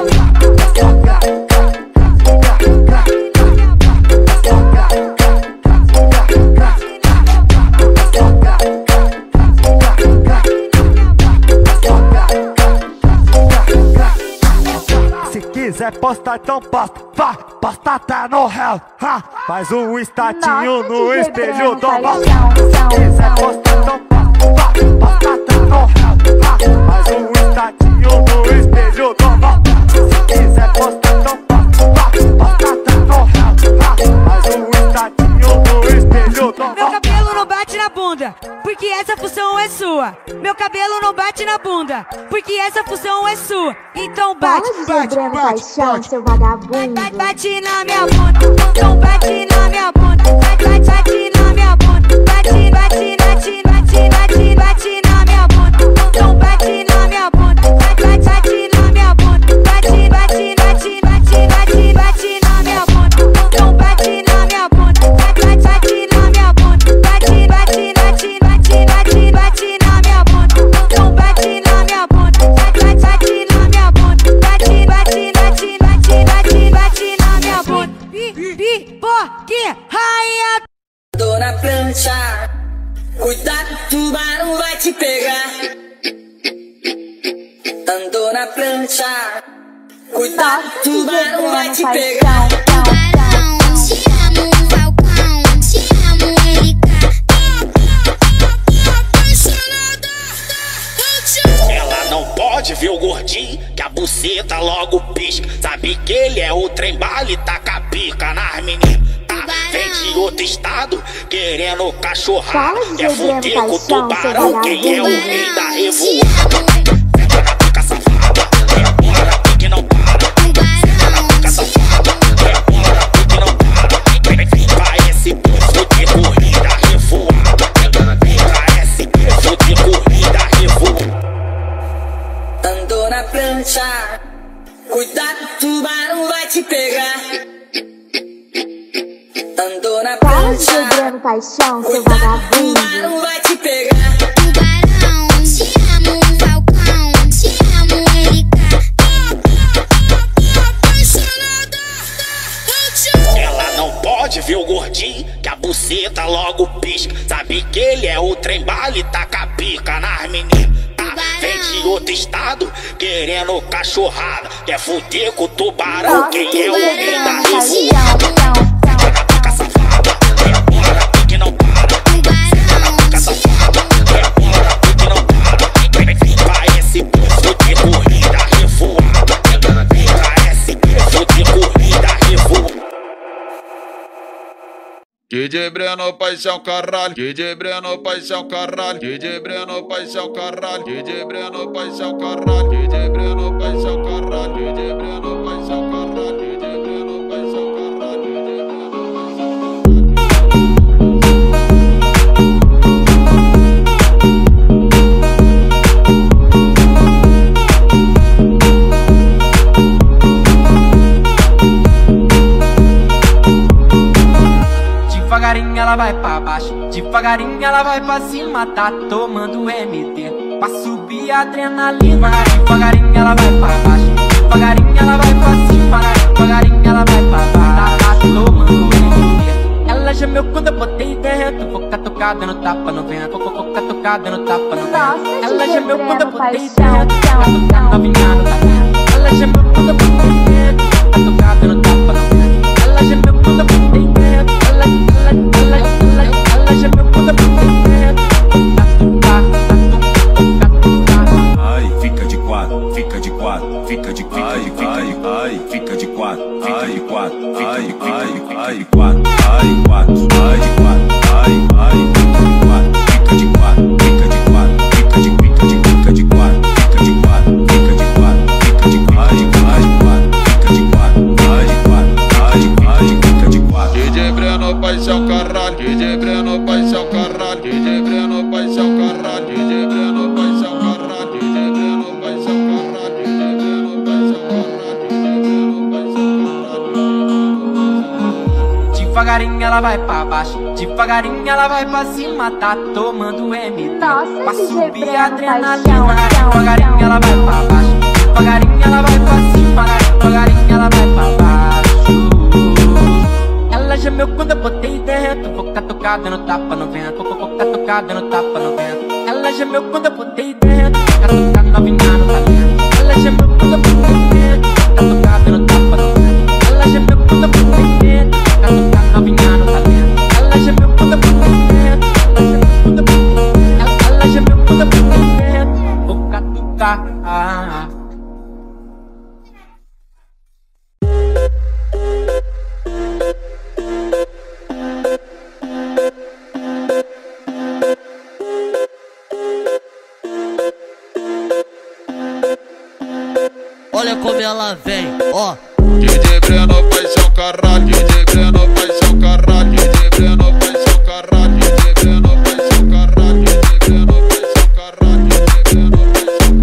Speaker 22: Se quiser postar, então posta. Vá, posta tá no réu. Faz um estatinho no espelho do balcão. Se quiser postar, então posta. Vá, posta tá no réu. Faz um estatinho no espelho do balcão. Se quiser postar, então posta. Vá, posta tá no réu. Faz um estatinho no espelho do balcão.
Speaker 23: Meu cabelo não bate na bunda, porque essa função é sua. Meu cabelo não bate na bunda, porque essa função é sua. Então bate, bate, bate,
Speaker 4: paixão, seu vagabundo.
Speaker 23: bate na minha bunda. Então bate na minha bunda. Bate na minha bunda. Bate, bate, bate, bate, bate, bate na minha bunda. Então bate na minha bunda. Bate na minha bunda. Bate, bate, bate, bate, bate, bate na minha bunda. Então bate na minha bunda. Bate na minha bunda. Bate, bate, bate, bate, bate, bate na minha bunda. Então bate na minha bunda. Bate na minha bunda. Bate, bate, bate, bate, bate, bate na minha bunda. Pipoque, rainha.
Speaker 9: Tô na prancha, cuidado, tubarão vai te pegar. Andou na prancha, cuidado, tubarão vai te pegar.
Speaker 23: Tubarão, te amo, Falcão, te amo, Erika.
Speaker 12: Ela não pode ver o gordinho, que a buceta logo pisca. Sabe que ele é o trem bala e taca a pica nas meninas. Vem de outro estado, querendo cachorrada. Quer fuder com o tubarão, quem é o rei da revoada. Senta na pica safada, rebola, pique não para. Senta na pica safada, rebola, pique não para. Vem pra esse povo de corrida revoada. Vem pra esse povo de corrida revoada.
Speaker 9: Andou na prancha, cuidado, tubarão vai te pegar. Andou na prancha,
Speaker 4: paixão, seu
Speaker 9: cuidado,
Speaker 4: vagabundo.
Speaker 9: tubarão vai te pegar.
Speaker 23: Tubarão, te amo, Falcão, te amo, Erika.
Speaker 12: Ela não pode ver o gordinho, que a buceta logo pisca. Sabe que ele é o trem bala e taca a pica nas meninas. Vem de outro estado, querendo cachorrada. Quer fuder com o tubarão, quem é o rei da revoada. Senta na pica safada, rebola, pique não para. Senta na pica safada, rebola, pique não para. Vem pra esse povo de corrida revoada. Vem pra esse povo de corrida revoada.
Speaker 3: DJ Breno, paixão, caralho. DJ Breno, paixão, caralho. DJ Breno, paixão, caralho. DJ Breno, paixão, caralho. DJ Breno, paixão, caralho. DJ Breno, paixão, caralho. DJ Breno, paixão, caralho.
Speaker 5: Devagarinho ela vai pra baixo, devagarinho ela vai pra cima. Tá tomando MD pra subir a adrenalina. Devagarinho ela vai pra baixo, devagarinho ela vai pra cima. Devagarinho ela vai pra baixo, tá tomando MD. Ela gemeu quando eu botei dentro. Boca tocada no tapa no vento, boca tocada no tapa no vento. Ela gemeu quando eu botei dentro. Boca tocada novinha no tapa. Ela gemeu quando eu botei dentro. Boca tocada no tapa no vento. Ela gemeu quando eu botei dentro. Ela gemeu quando eu botei dentro.
Speaker 6: Ai, fica de quatro, fica de quatro, fica de quatro, fica de quatro, fica de quatro, fica de quatro, fica de quatro, ai, quatro, ai, de quatro, ai, fica de quatro, fica de quatro, fica de quatro, fica de quatro, fica de quatro, fica de quatro, fica de quatro, fica de quatro, ai, de quatro, ai, de quatro, fica de quatro.
Speaker 3: DJ Breno, paixão, caralho. DJ Breno, paixão, caralho. DJ Breno, paixão, caralho. DJ Breno, paixão, caralho. DJ Breno, paixão, caralho. DJ Breno, paixão, caralho. DJ Breno, paixão, caralho.
Speaker 5: Devagarinho ela vai pra baixo, devagarinho ela vai pra cima. Tá tomando MD pra subir a adrenalina. Devagarinho ela vai pra baixo, tocada no tapa no vento. Tá tocada no tapa no vento. Ela gemeu quando eu botei dentro. Tá tocada novinha no talento. Ela gemeu quando eu botei dentro. Tá tocada no tapa no vento. Ela gemeu quando eu botei dentro. Tá tocada novinha no talento. Ela gemeu quando eu botei dentro. Ela gemeu quando eu botei dentro. Vou catucar.
Speaker 10: Olha como ela vem, ó.
Speaker 3: DJ Breno paixão caralho, DJ Breno paixão caralho, DJ Breno paixão caralho, DJ Breno paixão caralho, DJ Breno paixão caralho, DJ Breno paixão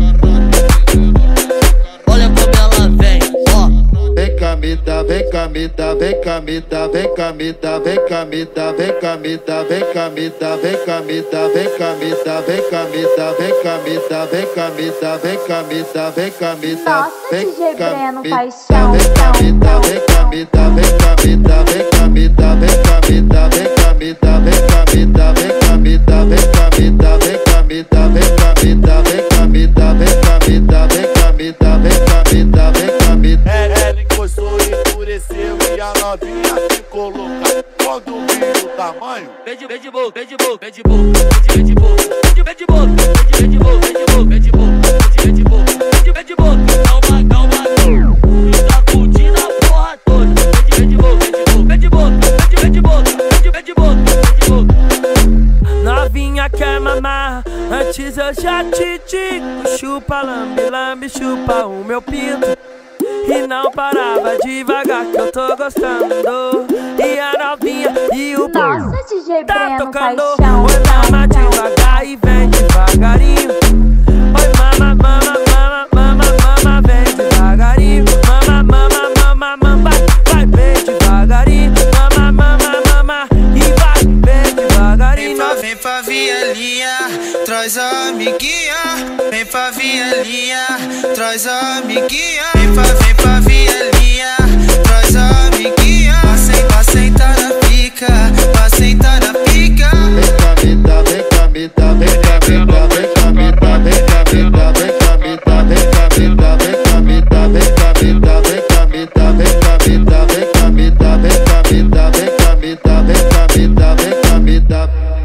Speaker 3: caralho.
Speaker 10: Olha como ela vem, ó.
Speaker 15: Vem cá me dá, vem cá me dá, vem cá me dá, vem cá me dá, vem cá me dá, vem cá me dá, vem cá me dá, vem cá me dá, vem cá me dá, vem cá me dá, vem cá me dá, vem cá me dá, vem cá me dá, vem cá me dá.
Speaker 4: Nossa, DJ Breno, paixão.
Speaker 15: Vem cá me dá, vem cá me dá, vem cá me dá, vem cá me dá, vem cá me dá, vem cá me dá, vem cá me dá, vem cá me dá, vem cá me dá, vem cá me dá, vem cá me dá, vem cá me dá, vem cá me dá, vem cá me dá, vem cá me dá, vem cá me dá.
Speaker 2: Ela encostou e endureceu e a novinha ficou louca. Quando viu o tamanho,
Speaker 10: vem de boca, vem de boca, vem de boca, vem de boca, vem de boca, vem de boca, vem de boca, vem de boca, vem de boca, vem de boca. Calma, calma, tu tá curtindo a porra toda. Vem de boca, vem de boca, vem de boca, vem de boca, vem de boca.
Speaker 11: Novinha quer mamar, antes eu já te digo. Chupa, lambe, lambe, chupa o meu pinto. E não parava devagar que eu tô gostando. E a novinha e o
Speaker 4: Nossa, DJ
Speaker 11: tá
Speaker 4: Breno,
Speaker 11: tocando.
Speaker 4: paixão.
Speaker 11: Oi, mama devagar e vem devagarinho. Oi, mama, mama, mama, mama, mama, vem devagarinho. Mama, mama, mama, mama, vai bem devagarinho. Mama, mama, mama, e vai bem devagarinho.
Speaker 13: Vem pra vielinha, traz a amiguinha. Vem pra vielinha, traz a amiguinha. Vem pra vielinha, traz a amiguinha. Pra sentar na pica, pra sentar na pica.
Speaker 15: Vem cá me dá, vem cá me dá, vem cá me dá, vem cá me dá, vem cá me dá, vem cá me dá, vem cá me dá, vem cá me dá, vem cá me dá, vem cá me dá, vem cá me dá, vem cá me dá, vem cá me dá, vem cá me dá, vem cá me dá, vem cá me dá.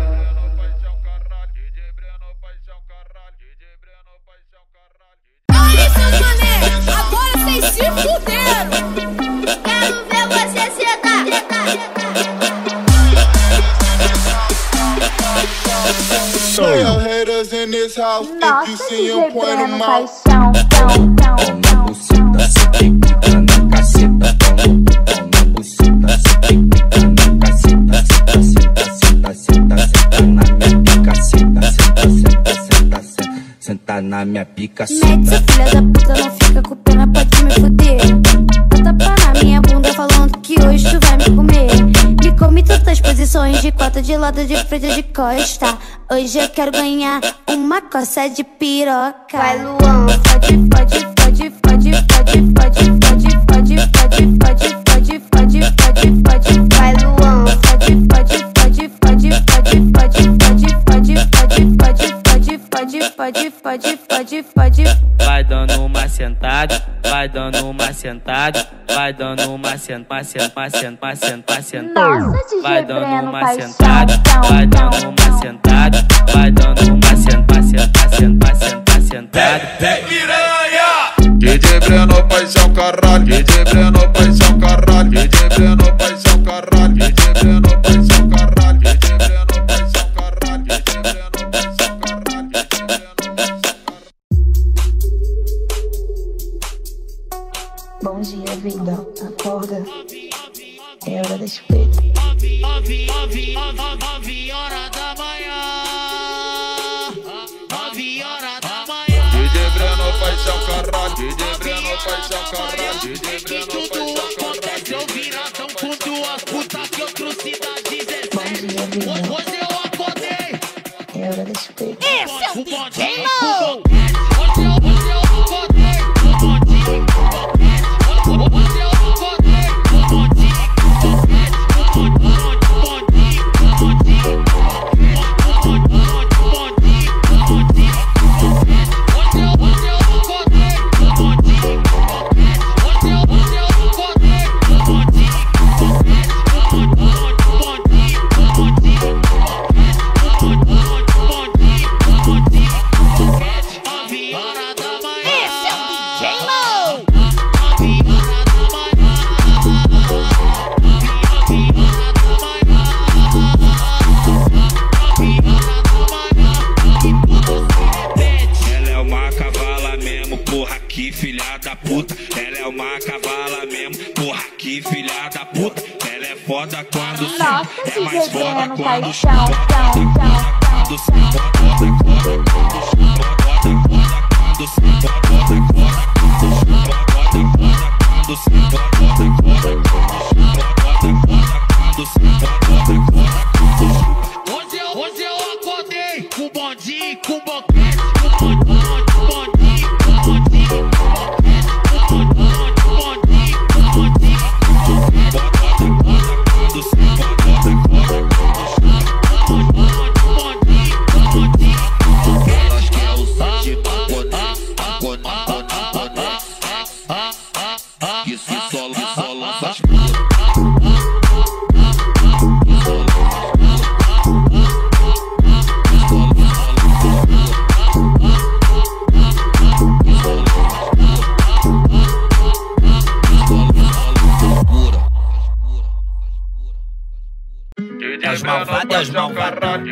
Speaker 23: Olha seus mané, agora vocês se fuderam. Quero ver você sentar.
Speaker 15: Real haters in this house, if you see him, point them out.
Speaker 10: Toma buceta, se pica na caceta. Toma buceta, se pica na caceta. Senta, senta, senta, senta na minha pica. Senta, senta, senta, senta, senta. Senta na minha pica.
Speaker 23: Mete, filha da puta, não fica com pena, pode me fuder. Bota pá na minha bunda falando que hoje tu vai me comer. Me come tantas posições de quatro, de lado, de frente, de costa. Hoje eu quero ganhar uma coça de piroca. Vai, Luan, fode, fode, fode, fode, fode, fode, fode, fode, fode, fode, fode, fode, fode, fode. Vai, Luan, fode, fode, fode, fode, fode, fode, fode, fode, fode, fode, fode, fode, fode, fode.
Speaker 11: Vai dando uma sentada, vai dando uma sentada, vai dando uma sentada, vai dando uma sentada, vai dando uma sentada, vai dando uma sentada.
Speaker 3: DJ Breno paixão caralho, DJ Breno paixão caralho, DJ Breno paixão caralho, DJ Breno paixão caralho, DJ Breno paixão caralho, DJ Breno paixão caralho, DJ Breno.
Speaker 24: Bom dia, vida, acorda. É hora da espelho.
Speaker 23: 9 horas da manhã. 9 horas da manhã.
Speaker 3: DJ Breno paixão caralho, DJ Breno paixão caralho, DJ Breno paixão caralho.
Speaker 23: Eu viradão com duas putas que eu trouxe da 16.
Speaker 24: Bom dia, vida.
Speaker 23: Hoje eu acordei.
Speaker 24: É hora da espelho.
Speaker 23: Esse é o DJ Low. Hoje eu acordei. Hoje eu acordei. Queimou!
Speaker 2: Ela é uma cavala mesmo, porra, que filha da puta. Ela é uma cavala mesmo, porra, que filha da puta. Ela é foda quando
Speaker 4: Nossa,
Speaker 2: é mais foda quando
Speaker 4: paixão.
Speaker 2: Hoje eu acordei com bondinho, com boquete, com bondinho, com bondinho, com bondinho, elas querem usar de que se só lança as
Speaker 19: É os malvados, é os malvados.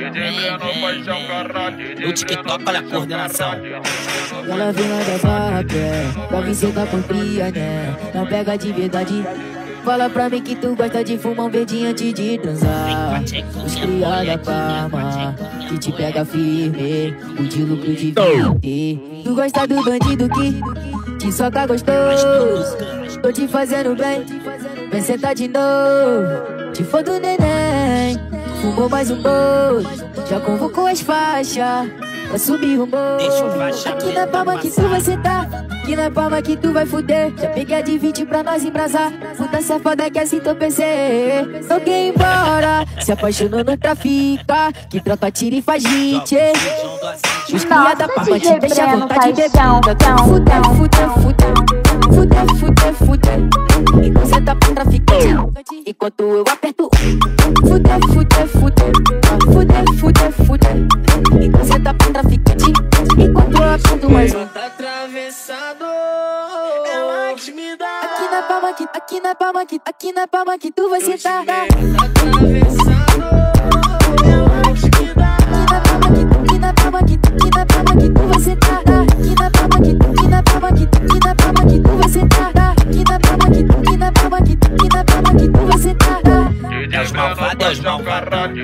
Speaker 19: No TikTok, olha a coordenação.
Speaker 21: Ela vem lá da vaca, pra você tá com cria, né? Não pega de verdade. Fala pra mim que tu gosta de fumar um verdinho antes de transar. Os cria da Parma, que te pega firme, o de lucro de vender. Tu gosta do bandido que te soca gostoso. Tô te fazendo bem, vem sentar de novo. Te for do neném, fumou mais um bolo. Já convocou as faixas pra subir o morro. Aqui na palma que tu vai sentar, aqui na palma que tu vai fuder. Já peguei a de 20 pra nós embrasar. Puta safada que assim tô PC. Não quer ir embora, se apaixonou no trafica, que troca tira e faz hit. Os cria da palma te deixa à vontade de beber. Fuder, fuder, fuder, fuder, fuder, fuder. Então cê tá pra traficante, enquanto eu aperto. Fuder, fuder, fuder, fuder, fuder, fuder. Então cê tá pra traficante, enquanto eu aperto mais um.
Speaker 13: Tá atravessado, ela que me dá.
Speaker 21: Aqui na palma que, aqui na palma que, aqui na palma que tu vai sentar.
Speaker 13: Tá atravessado, ela que me dá.
Speaker 21: Aqui na palma que, aqui na palma que tu vai sentar. Aqui na palma que, aqui na palma que, aqui na palma que tu vai sentar. Aqui na palma que, aqui na palma que, aqui na palma que tu vai sentar.
Speaker 19: É os malvados, é os malvados.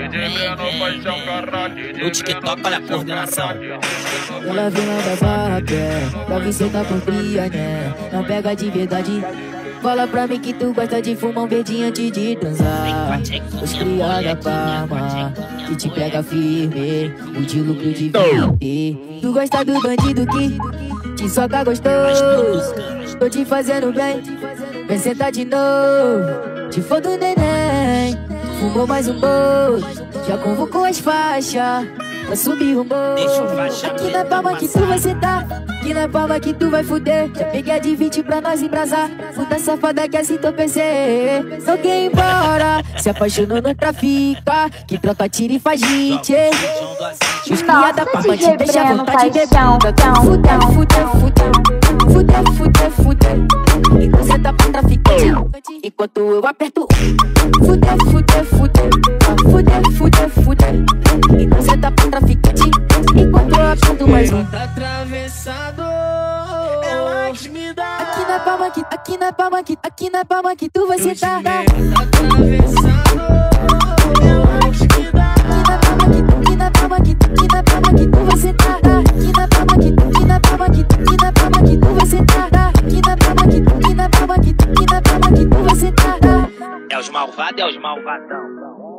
Speaker 19: No TikTok, olha a coordenação.
Speaker 21: Ela vem lá da vaca, pra você tá com cria, né? Não pega de verdade. Fala pra mim que tu gosta de fumar um verdinho antes de transar. Os cria da Parma, que te pega firme, o de lucro de vender. Tu gosta do bandido que te soca gostoso. Tô te fazendo bem, vem sentar de novo. Te for do neném, fumou mais um bolo. Já convocou as faixas pra subir o morro. Aqui na palma que tu vai sentar, aqui na palma que tu vai fuder. Já peguei a de 20 pra nós embrasar. Puta safada que assim tô PC. Não quer ir embora, se apaixonou no trafica, que troca tira e faz hit. Os cria da palma te deixa à vontade de beber. Fuder, fuder, fuder, fuder, fuder, fuder. Então cê tá pra traficante, enquanto eu aperto. Fuder, fuder, fuder, fuder, fuder, fuder. Então cê tá pra traficante, enquanto eu aperto mais um.
Speaker 13: Tá atravessado, ela que me dá.
Speaker 21: Aqui na palma que, aqui na palma que, aqui na palma que tu vai sentar.
Speaker 13: Tá atravessado, ela que me dá.
Speaker 21: Aqui na palma que, aqui na palma que tu vai sentar. Aqui na palma que, aqui na palma que, aqui na palma que tu vai sentar. Aqui na palma que, aqui na palma que, aqui na palma que tu vai sentar.
Speaker 19: É os malvados, é os malvadão.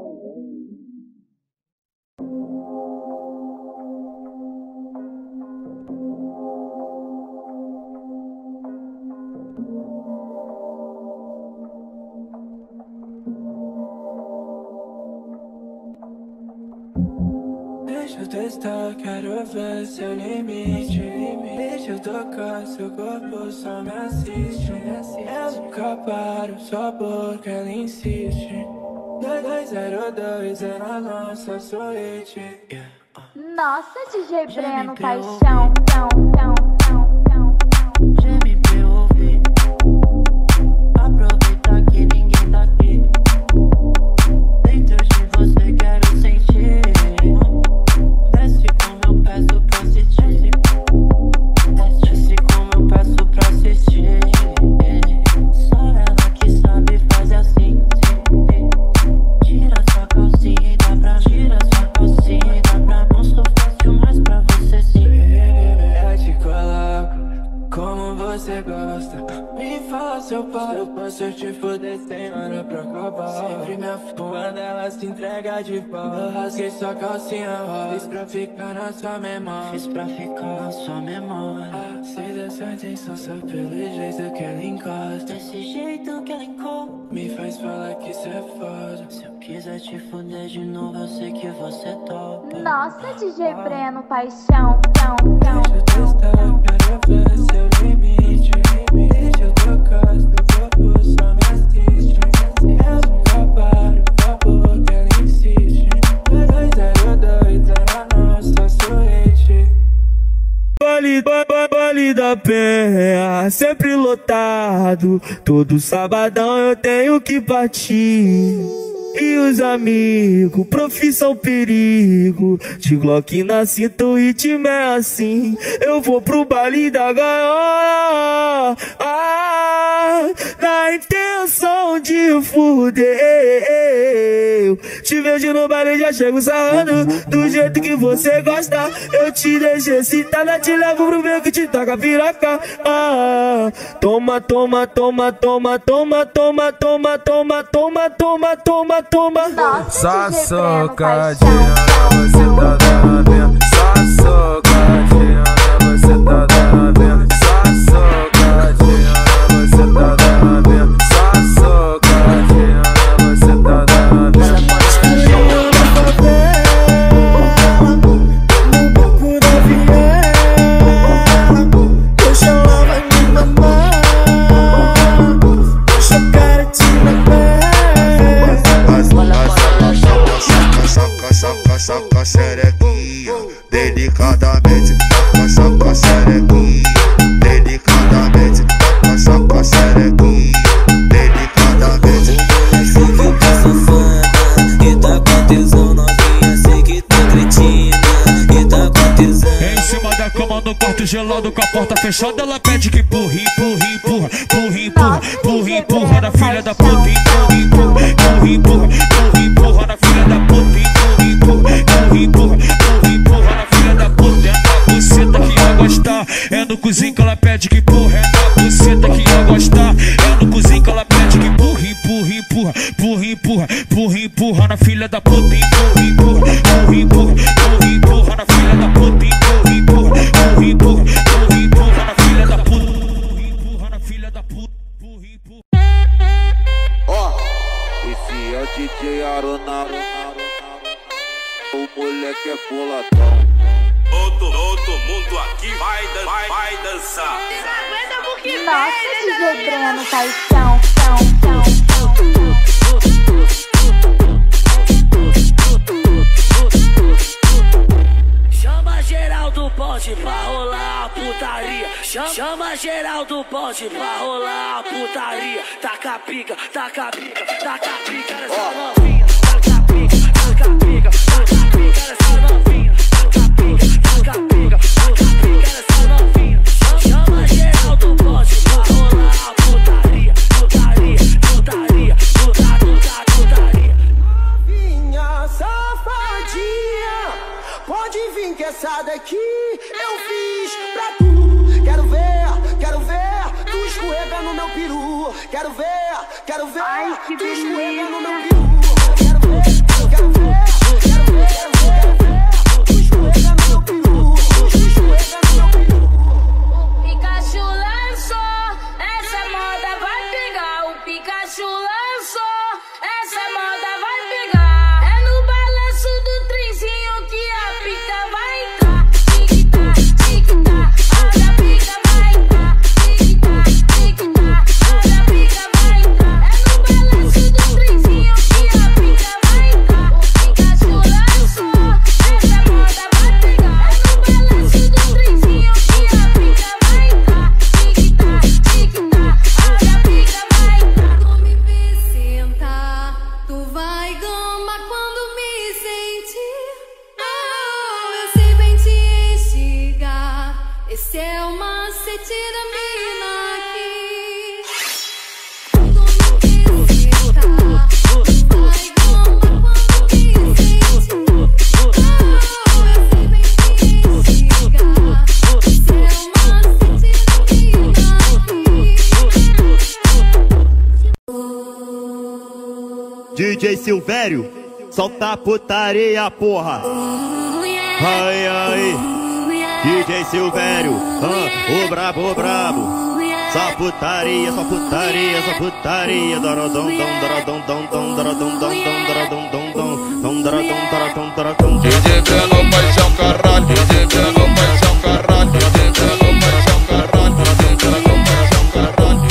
Speaker 13: Deixa eu testar, quero ver seu limite. Deixa eu tocar seu corpo, só me assiste. Eu nunca paro, só porque ela insiste. 2202 é na nossa suíte.
Speaker 4: Nossa, DJ Breno, paixão.
Speaker 13: Já me
Speaker 5: insistir. Só ela que sabe fazer assim. Tira sua calcinha e dá pra tira sua calcinha e dá pra não sou fácil mais pra você sim. Eu te coloco como você gosta. Me fala se eu posso te foder sem hora pra acabar. Sempre me afogo quando ela se entrega de pau. Eu rasguei sua calcinha rosa. Fiz pra ficar na sua memória. Fiz pra ficar na sua memória. Se dessa atenção só pelo jeito que ela encosta. Desse jeito que ela encosta me faz falar que isso é foda. Se eu quiser te foder de novo, eu sei que você topa.
Speaker 4: Nossa, DJ Breno, paixão.
Speaker 5: Deixa eu testar, quero ver seu limite. Deixa eu tocar, seu corpo só me assiste. Eu nunca paro, tua boca ela insiste. 202 era nossa suíte.
Speaker 21: Baile da Penha, sempre lotado. Todo sabadão eu tenho que partir. E os amigos, profissão perigo. De Glock na cinta, o ritmo é assim. Eu vou pro baile da gaiola, na intenção de fuder. Te vejo no baile, já chego sarrando do jeito que você gosta. Eu te deixo excitada, te levo pro meio que te taca piroca. Toma, toma, toma, toma, toma, toma, toma, toma, toma, toma, toma, toma. Só socadinha, você tá dando. Só socadinha, você tá dando. Só socadinha, você tá dando. Só socadinha, você tá dando. No banco da viela, hoje ela vai me mamar. Deixa a cara te mamar.
Speaker 8: Saca xerequinha, delicadamente. Saca xerequinha, delicadamente. Saca xerequinha, delicadamente.
Speaker 12: Fica pra safada e tá com tesão novinha. Sei que tá cretina e tá com tesão.
Speaker 3: Em cima da cama no quarto gelado com a porta fechada, ela pede que empurra, empurra, empurra, empurra, empurra, empurra, empurra na filha da puta, empurra, empurra, empurra, empurra, empurra, empurra na filha da puta, empurra, empurra, empurra, empurra, empurra na filha da puta. É na buceta que ia gostar, é no cozinho que ela pede que empurra. É na buceta que ia gostar, é no cozinho que ela pede que empurra, empurra, empurra, empurra, empurra, empurra, empurra na filha da puta, empurra, empurra, empurra, empurra, empurra, empurra na filha da puta, empurra, empurra, empurra, empurra, empurra, empurra na filha da puta, empurra na filha da puta, empurra, empurra.
Speaker 1: Ó, esse é o DJ Aronaro, o moleque é boladão.
Speaker 6: Todo mundo aqui vai dançar.
Speaker 4: Nossa, DJ Breno, paixão.
Speaker 10: Chama geral do bonde pra rolar a putaria. Chama geral do bonde pra rolar a putaria. Taca pica, taca pica, taca pica nessa novinha. Taca pica, taca pica, taca pica nessa novinha. Taca pica, taca pica, taca pica nessa novinha. Chama geral do bonde pra rolar a putaria. Putaria, putaria, putaria.
Speaker 21: Novinha safadinha, pode vir que essa daqui eu fiz pra tu. Quero ver tu escorrega no meu peru. Quero ver tu escorrega no meu peru. Quero ver tu escorrega no meu peru. Escorrega no meu peru.
Speaker 23: Pikachu lançou, essa moda vai pegar. O Pikachu lançou, essa moda vai pegar. É no balanço do trenzinho que a pica vai entrar. Tic-tac, tic-tac, olha a pica vai entrar. Tic-tac, tic-tac, olha a pica vai entrar. É no balanço do trenzinho que a pica vai entrar. O Pikachu lançou, essa moda vai pegar. É no balanço do trenzinho que a pica vai entrar. Tic-tac, tic-tac, olha a pica vai entrar.
Speaker 14: DJ Silvério, solta a putaria, porra. Ai, ai, DJ Silvério, o brabo, o brabo. Só putaria, só putaria, só putaria. Dorodom, dom, dorodom, dom, dom, dorodom, dom, dom, dorodom, dom, dom, dom, dorodom, dorodom, dorodom.
Speaker 2: DJ Breno, paixão, caralho. DJ Breno, paixão, caralho. DJ Breno, paixão, caralho. DJ Breno, paixão, caralho.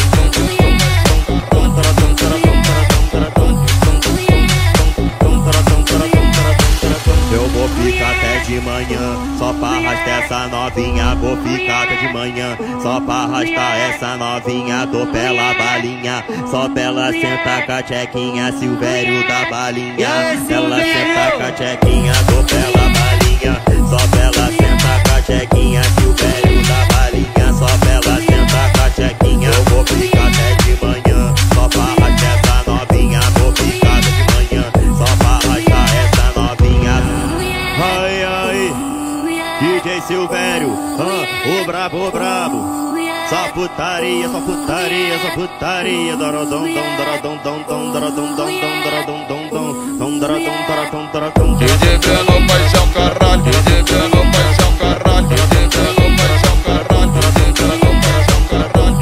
Speaker 14: Eu vou ficar até de manhã, só pra arrastar essa novinha. Vou ficar até de manhã, só pra arrastar essa novinha. Dou pela balinha, só pra ela sentar com a tchequinha. Silvério da balinha, ela senta com a tchequinha. Dou pela balinha, só pra ela sentar com a tchequinha. Silvério da balinha, só pra ela sentar com a tchequinha. Eu vou ficar até de manhã, só pra arrastar essa novinha. Vou ficar até de manhã, só pra arrastar essa novinha. Ai, ai, DJ Silvério, o brabo, o brabo. Só putaria, só putaria, só putaria. Dorodom, dom, dorodom, dom, dom, dorodom, dom, dom, dorodom, dom, dom, dom, dorodom, dorodom, dorodom.
Speaker 2: DJ Breno, paixão, caralho. DJ Breno, paixão, caralho. DJ Breno, paixão, caralho. DJ Breno, paixão, caralho.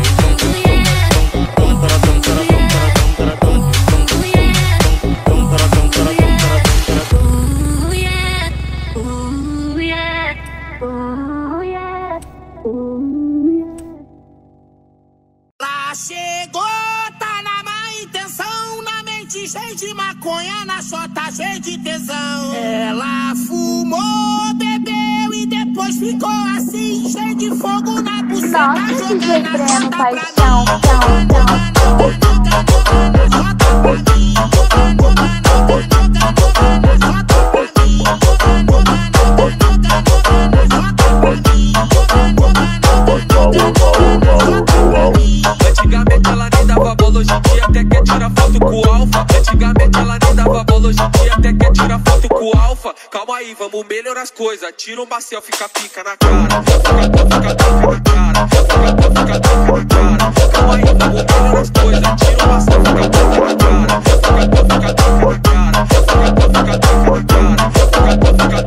Speaker 20: Lá chegou, tá na má intenção, na mente cheia de maconha, na chota cheia de tesão. Ela fumou, bebeu e depois ficou assim, cheio de fogo na buceta.
Speaker 4: Nossa, DJ Breno, paixão,
Speaker 11: Antigamente ela nem dava bola, hoje em dia até quer tirar foto com o alfa. Antigamente ela nem dava bola, hoje em dia até quer tirar foto com o alfa. Calma aí, vamos melhorar as coisas. Tira uma selfie, fica pica na cara. Fica pica na cara. Fica pica na cara. Calma aí, vamos melhorar as coisas. Tira uma selfie, fica pica na cara. Fica pica na cara. Fica pica na cara. Fica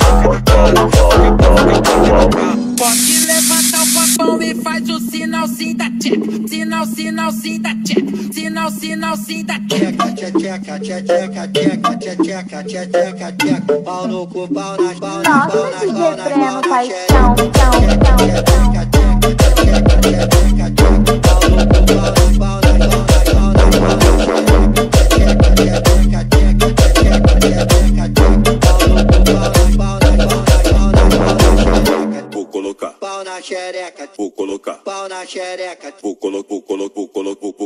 Speaker 11: pica na cara.
Speaker 20: Pode levantar o papão e faz o sinal sim da tcheca. Sinal, sinal sim da tcheca. Sinal, sinal sim da tcheca.
Speaker 21: Tcheca, tcheca, tcheca, tcheca, tcheca, tcheca. Pau no cu, pau nas, pau nas, pau nas, pau nas,
Speaker 4: Breno, paixão,
Speaker 14: Vou colocar
Speaker 21: pau na xereca,
Speaker 14: vou colocar
Speaker 21: pau na xereca,
Speaker 14: vou colocar, vou colocar, vou colocar, vou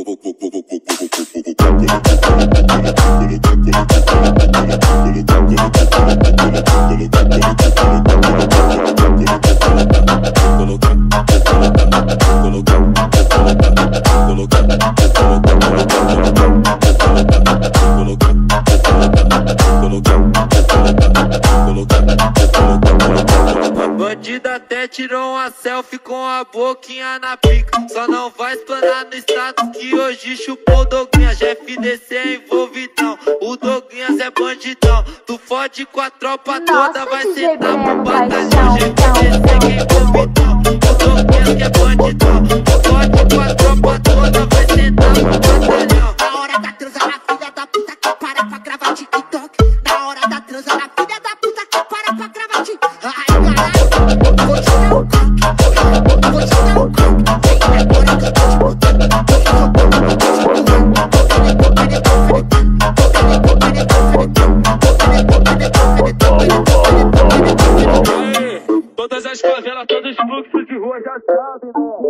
Speaker 11: Bandida até tirou uma selfie com a boquinha na pica. Só não vai explanar no status que hoje chupou o Doguinhas. FDC é envolvidão, o Doguinhas é bandidão. Tu fode com a tropa toda, vai sentar pro batalhão. FDC que é envolvidão, o Doguinhas que é bandidão. Tu fode com a tropa toda, vai sentar pro batalhão.
Speaker 20: Na hora da transa na filha da puta que para pra gravar TikTok. Na hora da transa na filha da puta que para pra gravar TikTok. Ai, caralho, vou te dar um coque. Vou te dar um coque. Vem agora que eu tô te botando.
Speaker 11: Todas as favelas, todos os fluxos de rua já sabem,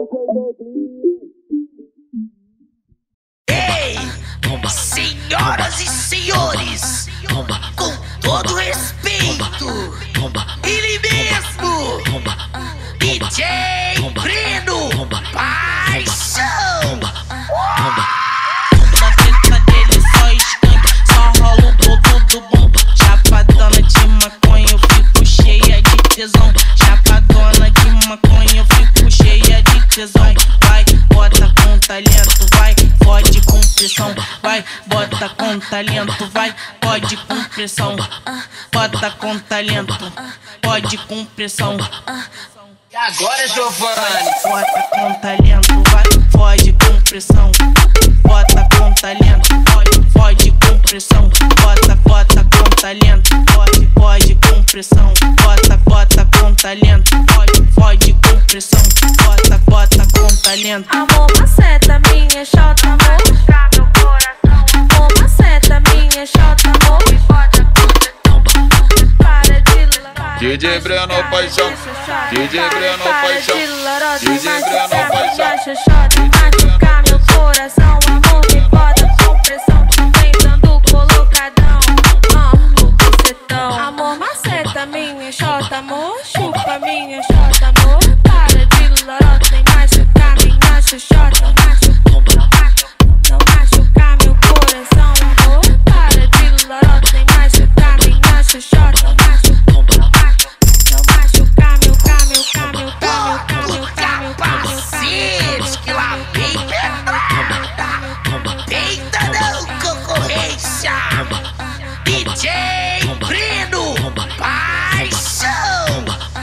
Speaker 9: Ei, senhoras e senhores, com todo respeito, ele mesmo, DJ Breno, paixão.
Speaker 16: Na treta dele só esquenta, só rola um pouco do bom. Chapadona de maconha, eu fico cheia de tesão. Chapadona de maconha, eu fico cheia de tesão. Vai, bota com talento, vai, fode com pressão. Vai, bota bota com talento, vai, pode com pressão. Bota com talento, pode com pressão.
Speaker 12: E agora, Giovanni?
Speaker 16: Bota com talento, vai, pode com pressão. Bota com talento, pode com pressão. Bota com talento, pode com pressão. Bota com talento, pode com pressão. Bota com talento.
Speaker 23: Amor, maceta, minha xota, amor. Mostrar meu coração. Amor, maceta, minha xota, amor. Para de lavar.
Speaker 3: DJ Breno Paixão, DJ Breno Paixão, DJ Breno Paixão.
Speaker 23: Machucar meu coração, amor, me bota com pressão. Vem dando colocadão, no bucetão. Amor, maceta, minha xota, amor. Chupa minha xota, amor. Para de lorota, sem machucar minha xoxota. Não machucar meu coração, amor. Para de lorota, sem machucar minha xoxota. Não machucar meu
Speaker 12: Parceiros que lá vem peita não concorrência. DJ Breno Paixão.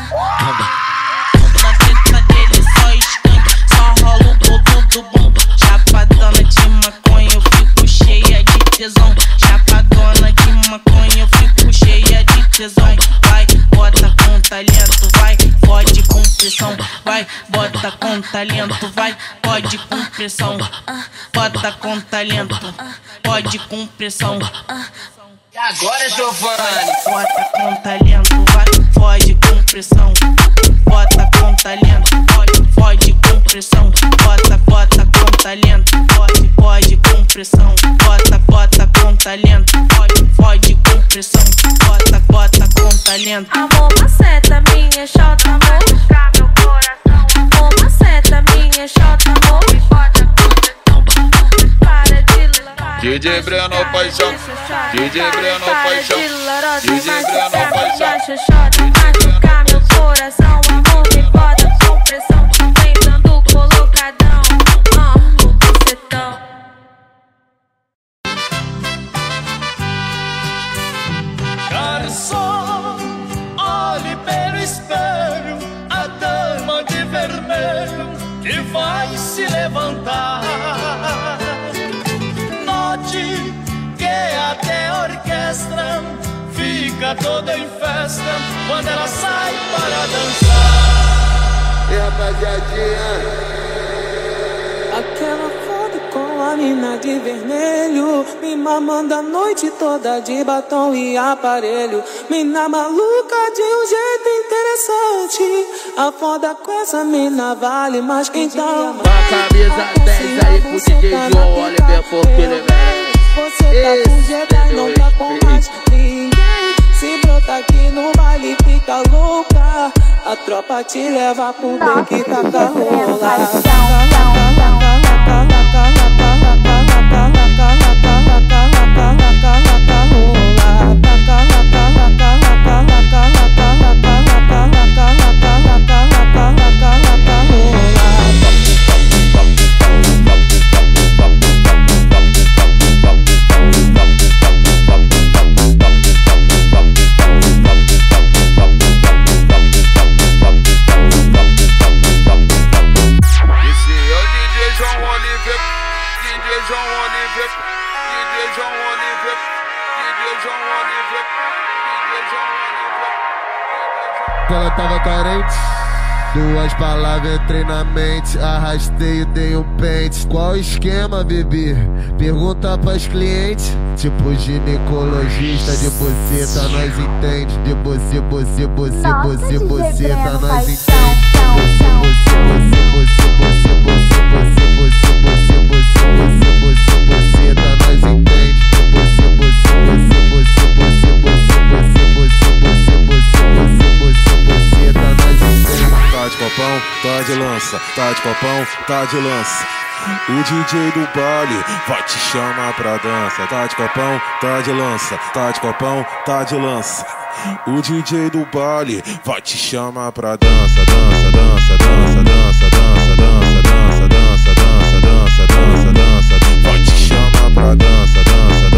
Speaker 16: Na teta dele só escanque, só rola o todo do bom. Chapadona de maconha, eu fico cheia de tesão. Chapadona de maconha, eu fico cheia de tesão. Vai, bota com talento, vai, pode com pressão. Vai, bota com talento, vai, pode com pressão. Bota com talento, pode com pressão.
Speaker 12: E agora, Giovanni?
Speaker 16: Bota com talento, vai, pode com pressão. Bota com talento, pode com pressão. Bota com talento, pode com pressão. Bota com talento, pode com pressão. Bota com talento.
Speaker 23: Amor, maceta, minha xota, amor. Mostrar meu coração. Amor, maceta, minha xota, amor. Para de lavar.
Speaker 3: DJ Breno Paixão, DJ Breno Paixão, DJ Breno Paixão.
Speaker 23: Machucar meu coração, amor, me bota com pressão. Vem dando colocadão, no bucetão.
Speaker 7: Garçom, olhe pelo espelho a dama de vermelho que vai se levantar. Note que até a orquestra fica toda em festa quando ela sai para dançar.
Speaker 1: E rapaziadinha,
Speaker 11: aquela foto com a mina de vermelho, me mamando a noite toda de batom e aparelho. Mina maluca de um jeito interessante. A foda com essa mina vale mais que então.
Speaker 10: Com a camisa 10 aí pro DJ João Oliver, porque ele merece.
Speaker 11: Você tá com Jedi, não tá com mais ninguém. Se brota aqui no baile, fica louca. A tropa te leva pro deck, taca rola.
Speaker 17: Ela tava carente, duas palavras entrei na mente. Arrastei e dei um pente. Qual esquema, bebê? Pergunta pras clientes. Tipo ginecologista, de buceta nós entende. De buceta nós entende.
Speaker 18: Tá de copão, tá de lança, tá de copão, tá de lança. O DJ do baile vai te chamar pra dança. Tá de copão, tá de lança, tá de copão, tá de lança. O DJ do baile vai te chamar pra dança, dança, dança, dança, dança, dança, dança, dança, dança, dança, dança, dança, dança. Vai te chamar pra dança, dança,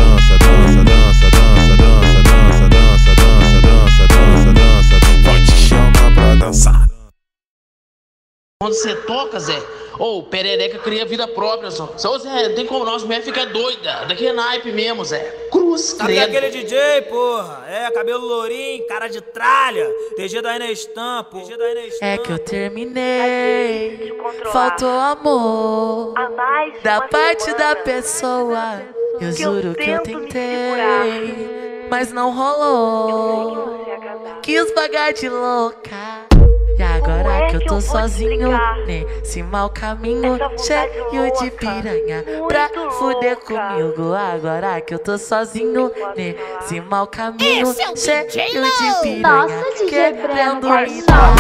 Speaker 10: Onde você toca, Zé? Ô, perereca cria vida própria, só. Só, Zé, não tem como não, as mulheres ficam doidas. Daqui é naipe mesmo, Zé. Cruz,
Speaker 15: Cadê aquele DJ, porra? É, cabelo lourinho, cara de tralha. TG da Enestam, pô.
Speaker 19: É que eu terminei, faltou amor da parte da pessoa. Eu juro que eu tentei, mas não rolou. Quis pagar de louca. E agora que eu tô sozinho nesse mau caminho, cheio de piranha pra fuder comigo. Agora que eu tô sozinho nesse mau caminho, cheio de piranha querendo me dar.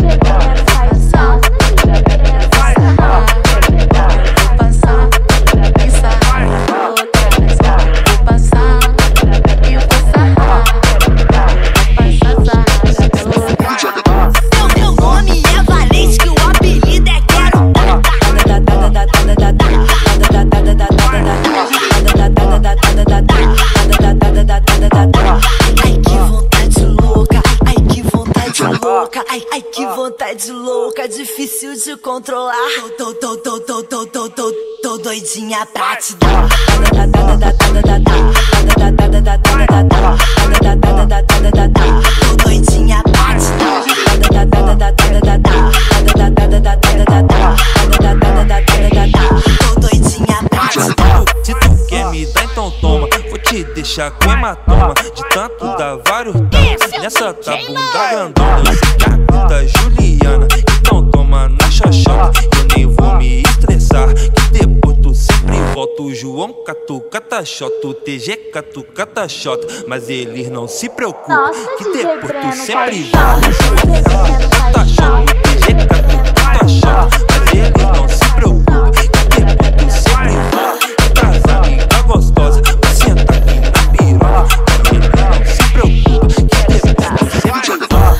Speaker 23: Ai, que vontade louca, difícil de controlar. Tô doidinha pra te dar. Tô doidinha pra te dar. Tô doidinha pra te dar.
Speaker 22: Se tu quer me dar, então toma. Vou te deixar com hematoma de tanto dar vários tapas nessa tá bunda grandona. Eu sei que a puta Juliana, então toma na xoxota. Eu nem vou me estressar, que depois tu sempre volta. O João catuca taxota, o TG catuca taxota. Mas eles não se preocupam, que depois tu sempre volta. O João catuca taxota, o TG catuca taxota. Mas eles não se preocupam, que depois tu sempre volta. Traz amiga gostosa, pra sentar aqui na piroca. Mas eles não se preocupam, que depois tu sempre volta.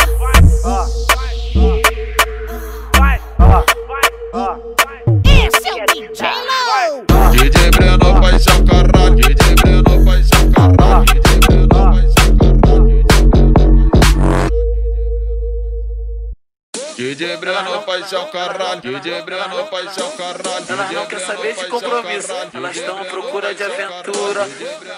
Speaker 23: Esse é o DJ Low.
Speaker 3: DJ Breno faz seu caralho, DJ Breno faz seu caralho, DJ Breno faz seu caralho. DJ Breno faz seu caralho, DJ Breno faz seu caralho.
Speaker 24: Elas não querem saber de compromisso, elas estão à procura de aventura.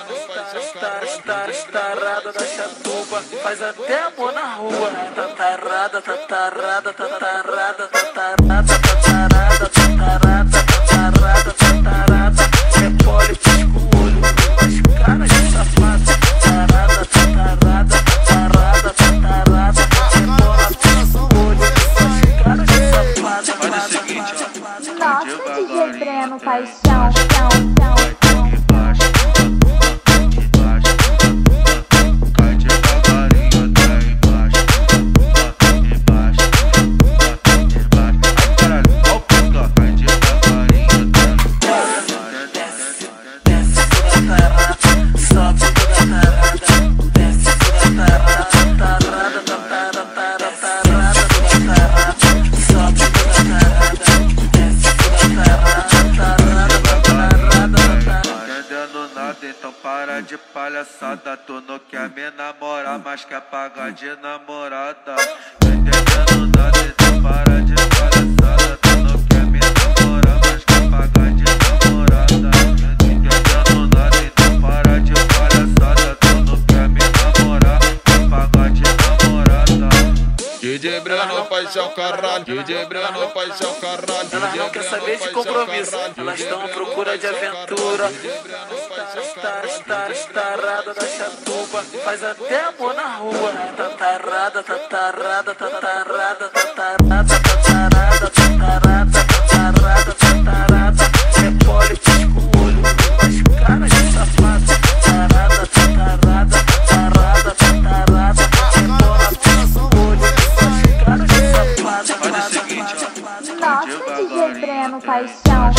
Speaker 24: Tarada da chatuba, faz até amor na rua. Tatarada, tatarada, tatarada, tatarada, tatarada, tatarada, tatarada, tatarada. Repole, pisca o olho, mas cara de safado. Tatarada, tatarada, tatarada, tatarada. Rebola, pisca o olho, mas cara de safado.
Speaker 4: Olha o seguinte, ó. Nossa, DJ Breno, paixão,
Speaker 3: então para de palhaçada. Tu não quer me namorar, mas quer pagar de namorada. Não entendendo nada, então para de palhaçada. Tu não quer me namorar, mas quer pagar de namorada. Não entendendo nada, então para de palhaçada. Tu não quer me namorar, quer pagar de namorada. DJ Breno faz seu caralho, DJ Breno faz seu caralho.
Speaker 24: Elas não querem saber de compromisso, elas estão à procura de aventura. Tarada da chatuba, faz até amor na rua. Tatarada, tatarada, tatarada, tatarada, tatarada, tatarada, tatarada, tatarada. Repole, pisca o olho, mas cara de safado. Tatarada, tatarada, tatarada, tatarada. Rebola, pisca o olho, mas cara de safado.
Speaker 4: Olha o seguinte, ó. Nossa, DJ Breno, paixão,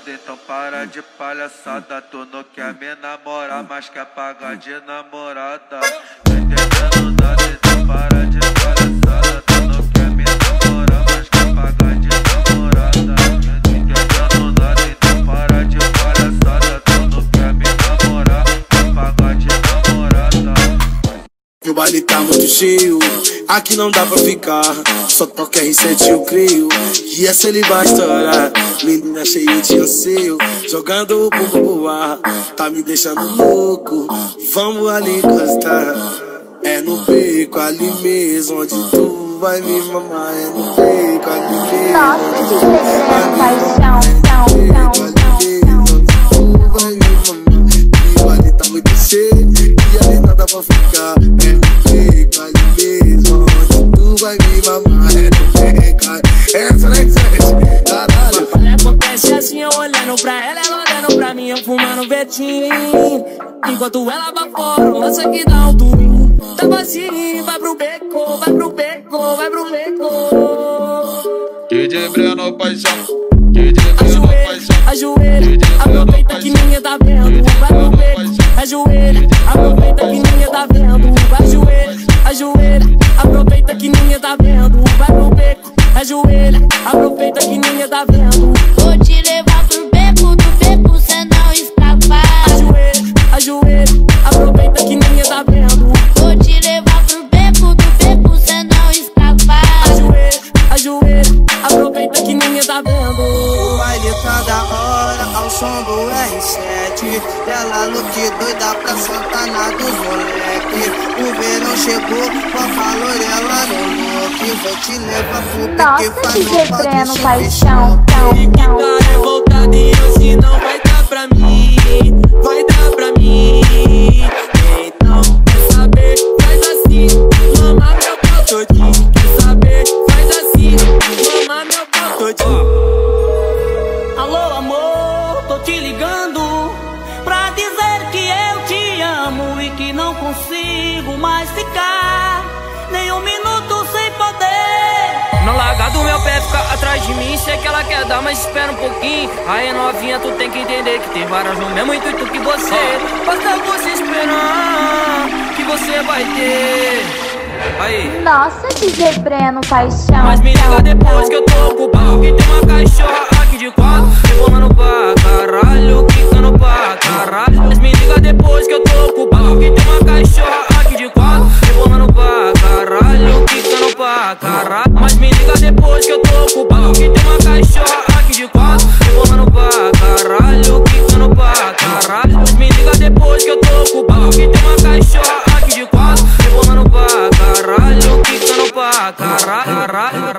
Speaker 5: nada, então para de palhaçada. Tu não quer me namorar, mas quer pagar de namorada. Não entendendo nada, então para de palhaçada. Tu não quer me namorar, mas quer pagar de namorada. Não entendendo nada, então para de palhaçada. Tu não quer me namorar, quer pagar de namorada.
Speaker 6: O baile tá muito cheio, aqui não dá pra ficar. Só toca R7 eu creio, e essa ele vai estourar. Menina cheia de anseio, jogando o bumbum pro ar. Tá me deixando louco, vamos ali encostar. É no beco ali mesmo, onde tu vai me mamar. É no beco ali mesmo.
Speaker 4: Nossa, que segredo, paixão.
Speaker 6: Tu vai me mamar, e o baile tá muito cheio, e ali nada pra ficar. É no beco ali mesmo, onde tu vai me mamar. É no beco ali. Essa não existe, caralho.
Speaker 11: Acontece assim, eu olhando pra ela olhando pra mim, eu fumando vetinho. Enquanto ela vai fora, lança que dá um twin. Tá vazio, vai pro beco, vai pro beco, vai pro beco.
Speaker 3: DJ Breno Paixão, DJ Breno Paixão.
Speaker 11: Ajoelha, aproveita que ninguém tá vendo, vai pro beco. Ajoelha, aproveita que ninguém tá vendo, vai ajoelha. Ajoelha, aproveita que ninguém tá vendo, vai pro beco. Ajoelha, aproveita que ninguém tá vendo.
Speaker 23: Vou te levar pro beco, do beco cê não escapa.
Speaker 11: Ajoelha, ajoelha, aproveita que ninguém tá vendo.
Speaker 23: Vou te levar pro beco, do beco cê não escapa.
Speaker 11: Ajoelha, ajoelha, aproveita que ninguém tá vendo.
Speaker 6: O baile tá da hora, ao som do R7. Ela look doida pra sentar na dos moleque. O verão chegou, com a calor ela no look. Vou te levar pro beco.
Speaker 4: Nossa, DJ Breno Paixão.
Speaker 11: E que tá revoltada e hoje não vai dar pra mim. Vai dar pra mim. Então, quer saber? Faz assim, mama meu pau todinho. Quer saber? Faz assim, mama meu pau todinho.
Speaker 8: Alô amor, tô te ligando pra dizer que eu te amo e que não consigo mais ficar nem um minuto sem poder.
Speaker 11: Não larga do meu pé, fica atrás de mim. Sei que ela quer dar, mas espera um pouquinho. Aí novinha, tu tem que entender que tem várias no mesmo intuito que você. Basta você esperar que você vai ter. Aí.
Speaker 4: Nossa, DJ Breno Paixão.
Speaker 11: Mas me liga depois que eu tô ocupado, que tem uma cachorra aqui de quatro, rebolando pra caralho, quicando pra caralho. Mas me liga depois que eu tô ocupado, que tem uma cachorra aqui de quatro, rebolando pra caralho, quicando pra caralho. Mas me liga depois que eu tô ocupado, que tem uma cachorra aqui de quatro, rebolando pra caralho, quicando pra caralho. Mas me liga depois que eu tô ocupado, que tem uma cachorra aqui de quatro, rebolando pra caralho, quicando pra caralho.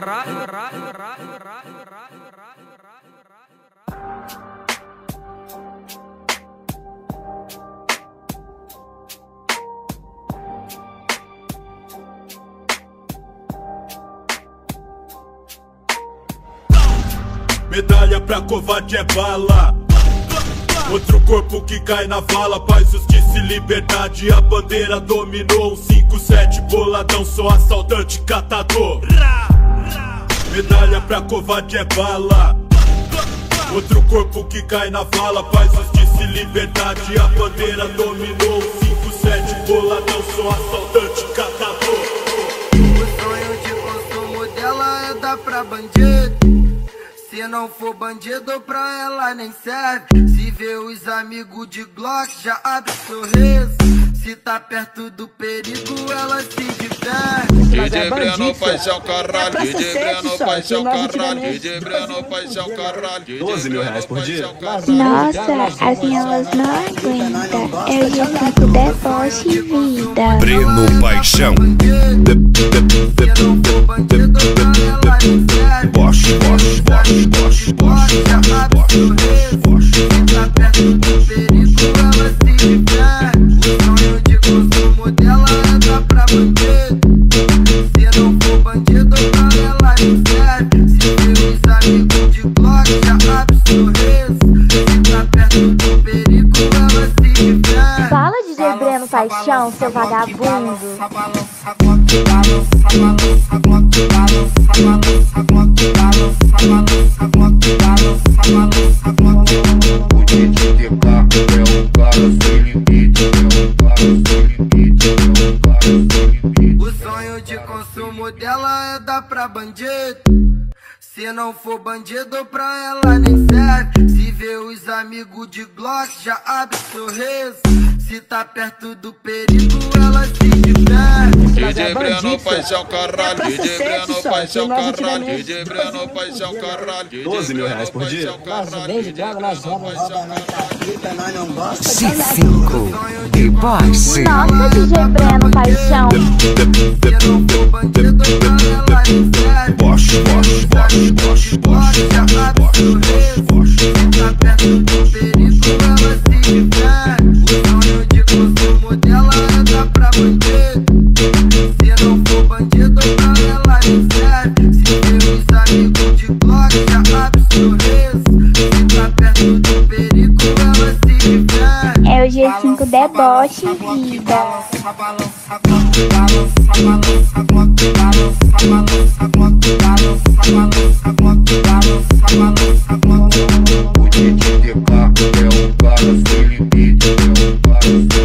Speaker 2: Medalha pra covarde é bala. Outro corpo que cai na vala. Paz, justiça e liberdade. A bandeira dominou. 5-7 boladão, sou assaltante catador. Medalha pra covarde é bala. Outro corpo que cai na vala. Paz, justiça e liberdade. A bandeira dominou. 5-7 boladão, sou assaltante catador.
Speaker 6: O sonho de consumo dela é dar pra bandido. Se não for bandido, pra ela nem serve. Se vê os amigos de Glock, já abre sorriso. Se tá perto do perigo, ela se diverte.
Speaker 3: DJ Breno Paixão, caralho. DJ Breno Paixão, caralho. DJ Breno Paixão, caralho.
Speaker 13: 12 mil reais por dia?
Speaker 4: Nossa, assim elas não aguentam. Eu já fico deboche e vida.
Speaker 13: Breno Paixão. Bosch.
Speaker 6: Tá perto do perigo, ela se diverte. O sonho de consumo dela é dar pra bandido. Se não for bandido, pra ela nem serve. Se vê os amigos de Glock, já abre sorriso. Se tá perto do perigo, ela se diverte.
Speaker 4: Fala, DJ Breno Paixão, seu vagabundo.
Speaker 6: Balança, bandido. Se não for bandido pra ela nem serve. Se vê os amigos de Glock já abre sorriso. Se tá perto do perigo ela se diverte.
Speaker 3: DJ Breno paixão caralho, DJ Breno paixão caralho, DJ Breno paixão caralho.
Speaker 13: 12 mil reais por dia.
Speaker 9: C5 The Boss.
Speaker 4: Nossa, DJ Breno paixão. É o G5 deboche vida.
Speaker 1: O DJ de carro é um cara sem limite, é um cara sem